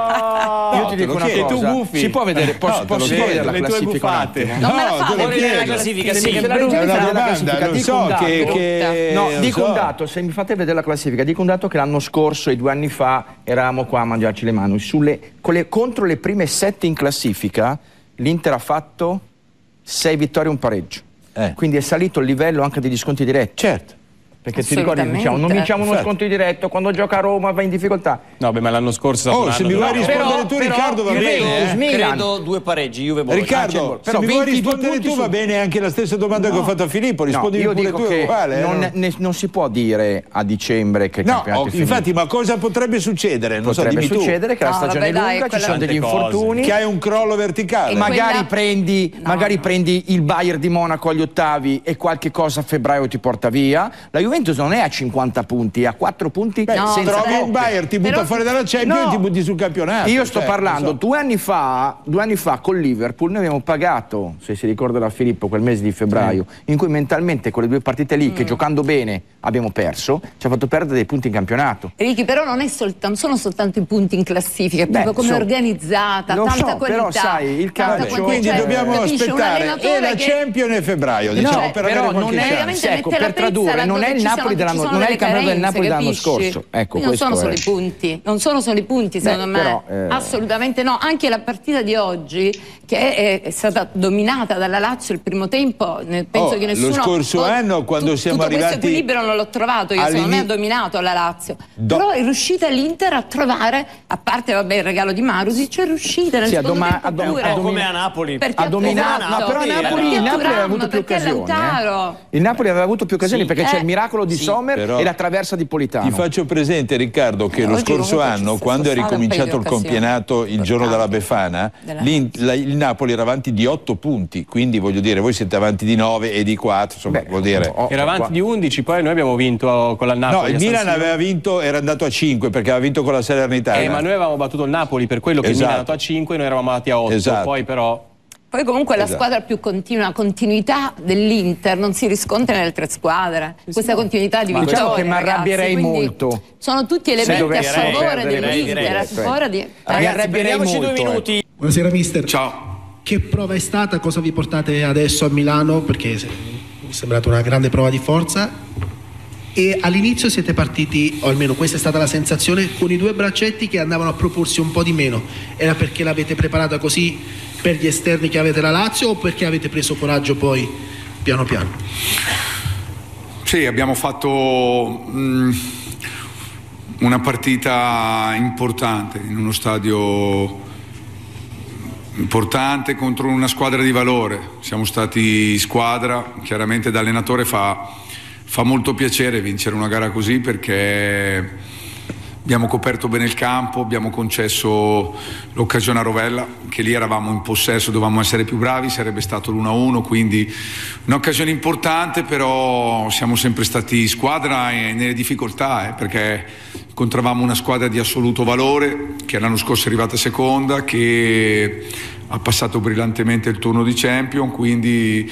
Ah. Io ti dico una chiedo. cosa, Tu gufi. si può vedere, posso, No, te posso lo chiedo. vedere la Le tue classifica un gufate. attimo? Non me la No, fa te lo vedere chiedo. la classifica, Se sì. mi È fate una vedere la domanda, classifica, non dico so un dato. che, che No, non dico so. un dato, se mi fate vedere la classifica, dico un dato che l'anno scorso, e due anni fa, eravamo qua a mangiarci le mani. Sulle, con le- contro le prime sette in classifica, l'Inter ha fatto sei vittorie e un pareggio. Eh. Quindi è salito il livello anche degli sconti diretti. Certo. Perché ti ricordi, Assolutamente. diciamo, non vinciamo uno Infatti. sconto diretto, quando gioca a Roma va in difficoltà. No, beh, ma l'anno scorso è stato Oh, un se anno mi vuoi dove- rispondere Però- tu, però Riccardo, va Juventus, bene. eh? Milan. Credo due pareggi, Juve Bologna. Riccardo, Ah, però se mi vuoi ventidue rispondere punti tu su- va bene anche la stessa domanda che ho fatto a Filippo, rispondi No, io pure dico tu, è che uguale. eh, non, no? ne- non si può dire a dicembre che il No, campionato oh, è finito. infatti, ma cosa potrebbe succedere? Non Potrebbe so, dimmi succedere che la No, stagione vabbè, è dai, lunga, ci quella- sono degli Tante cose. infortuni. tu. Che hai un crollo verticale. E magari, Quella- prendi, No, magari no. prendi il Bayern di Monaco agli ottavi e qualche cosa a febbraio ti porta via. La Juventus non è a cinquanta punti, è a quattro punti Beh, No, senza trovi coppe. un Bayern, ti butta Però- fuori dalla Champions No. e ti butti sul campionato. Io sto cioè, parlando, non so. due anni fa, due anni fa con Liverpool noi abbiamo pagato, se si ricorderà Filippo, quel mese di febbraio, in cui mentalmente quelle due partite lì, Mm. che giocando bene abbiamo perso, ci ha fatto perdere dei punti in campionato. Ricky, però non, è soltanto, non sono soltanto i punti in classifica, è Beh, proprio come so- è organizzata, lo tanta so, qualità. però sai, il tanta calcio- qualità, Quindi cioè, dobbiamo capisci, un aspettare allenatore e la che- Champions e febbraio, diciamo, No, per però avere non qualche è, chance. veramente ecco, mette per la pezza tradurre, non laddove è il ci Napoli sono- dell'anno, ci sono non è il delle campionato del carenze, Napoli dell'anno capisci? scorso. Ecco, Quindi non sono questo solo è. i punti, non sono solo i punti secondo Beh, me, però, eh, assolutamente no. Anche la partita di oggi, che è, è stata dominata dalla Lazio il primo tempo, ne- penso Oh, che lo nessuno... scorso oh, anno, quando tu- siamo tutto arrivati questo equilibrio non l'ho trovato, io secondo me ha all'ini- dominato la Lazio. Do- Però è riuscita l'Inter a trovare, a parte vabbè, il regalo di Marusic, è riuscita nel Sì, a secondo doma- tempo a dom- pure. a Un po' domi- come a Napoli. Perché Ha dominato, esatto. no, però Perché Napoli, Perché Napoli aveva Thuram, avuto più perché occasioni. Lautaro. eh. Il Napoli aveva avuto più occasioni Sì. perché c'è il Eh. miracolo miracolo di Sì, Sommer però e la traversa di Politano. Ti faccio presente, Riccardo, che Eh, lo oggi scorso comunque anno, ci quando è sono state un paio ricominciato il di occasioni campionato il giorno della Befana, della l'In- la- il Napoli era avanti di otto punti, quindi voglio dire, voi siete avanti di nove e di quattro, insomma, vuol dire... Era avanti di undici, poi noi abbiamo vinto con la Napoli. No, il a San Milan Siro. aveva vinto, era andato a cinque perché aveva vinto con la Salernitana. Eh, ma noi avevamo battuto il Napoli, per quello che il Milan è Esatto. andato a cinque e noi eravamo andati a otto, Esatto. poi però... Poi comunque la Esatto. squadra più continua, continuità dell'Inter non si riscontra nelle altre squadre. Questa continuità di Ma vittoria, diciamo che mi ragazzi, arrabbierei quindi molto. Sono tutti Se elementi a dovessi favore perdere, direi, dell'Inter, direi, a favore di... Ragazzi, prendiamoci due minuti. Buonasera mister. Ciao. Che prova è stata? Cosa vi portate adesso a Milano? Perché se- mi è sembrata una grande prova di forza. E all'inizio siete partiti, o almeno questa è stata la sensazione, con i due braccetti che andavano a proporsi un po' di meno. Era perché l'avete preparata così per gli esterni che avete la Lazio o perché avete preso coraggio poi piano piano? Sì, abbiamo fatto mh, una partita importante in uno stadio importante contro una squadra di valore. Siamo stati squadra, chiaramente da allenatore fa, fa molto piacere vincere una gara così perché abbiamo coperto bene il campo, abbiamo concesso l'occasione a Rovella, che lì eravamo in possesso, dovevamo essere più bravi, sarebbe stato l'uno a uno, quindi un'occasione importante, però siamo sempre stati squadra e nelle difficoltà, eh, perché incontravamo una squadra di assoluto valore, che l'anno scorso è arrivata seconda, che ha passato brillantemente il turno di Champion, quindi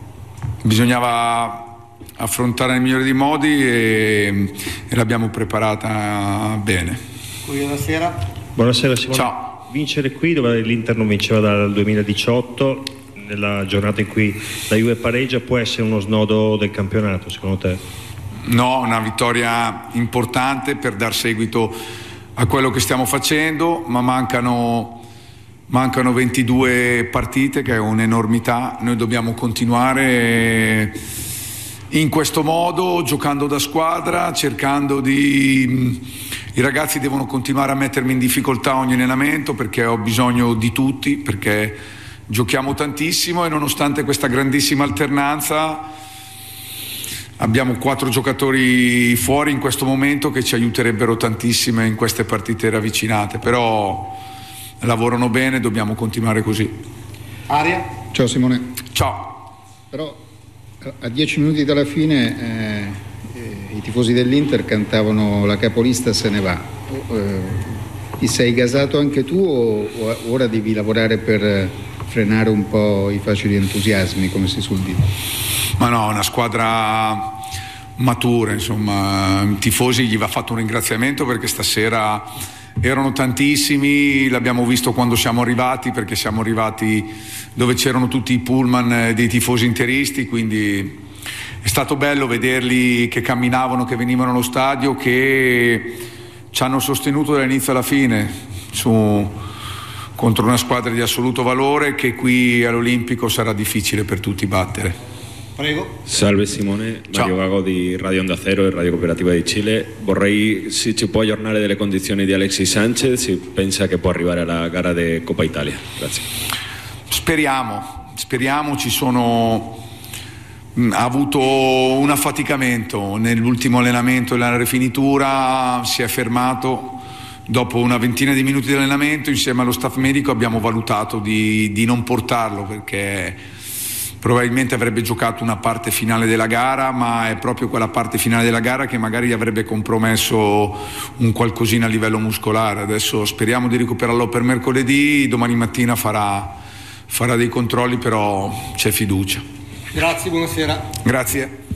bisognava affrontare nel migliore dei modi e, e l'abbiamo preparata bene. Buonasera. Buonasera Simone. Ciao. Vincere qui dove l'Inter non vinceva dal duemiladiciotto, nella giornata in cui la Juve pareggia, può essere uno snodo del campionato secondo te? No, una vittoria importante per dar seguito a quello che stiamo facendo, ma mancano, mancano ventidue partite, che è un'enormità. Noi dobbiamo continuare in questo modo, giocando da squadra, cercando di... I ragazzi devono continuare a mettermi in difficoltà ogni allenamento perché ho bisogno di tutti, perché giochiamo tantissimo e nonostante questa grandissima alternanza abbiamo quattro giocatori fuori in questo momento che ci aiuterebbero tantissimo in queste partite ravvicinate, però lavorano bene, dobbiamo continuare così. Aria. Ciao Simone. Ciao. Però a dieci minuti dalla fine eh, eh, i tifosi dell'Inter cantavano "la capolista se ne va". Eh, ti sei gasato anche tu o, o ora devi lavorare per frenare un po' i facili entusiasmi, come si suol dire? Ma no, una squadra matura, insomma, i tifosi gli va fatto un ringraziamento perché stasera erano tantissimi, l'abbiamo visto quando siamo arrivati, perché siamo arrivati dove c'erano tutti i pullman dei tifosi interisti, quindi è stato bello vederli che camminavano, che venivano allo stadio, che ci hanno sostenuto dall'inizio alla fine su, contro una squadra di assoluto valore che qui all'Olimpico sarà difficile per tutti battere. Prego. Salve Simone, Mario Vago di Radio Onda Cero e Radio Cooperativa di Cile. Vorrei se ci può aggiornare delle condizioni di Alexis Sanchez, si pensa che può arrivare alla gara di Coppa Italia. Grazie. Speriamo, speriamo, ci sono... ha avuto un affaticamento nell'ultimo allenamento della rifinitura, si è fermato dopo una ventina di minuti di allenamento. Insieme allo staff medico abbiamo valutato di, di non portarlo perché probabilmente avrebbe giocato una parte finale della gara, ma è proprio quella parte finale della gara che magari gli avrebbe compromesso un qualcosina a livello muscolare. Adesso speriamo di recuperarlo per mercoledì, domani mattina farà, farà dei controlli, però c'è fiducia. Grazie, buonasera. Grazie.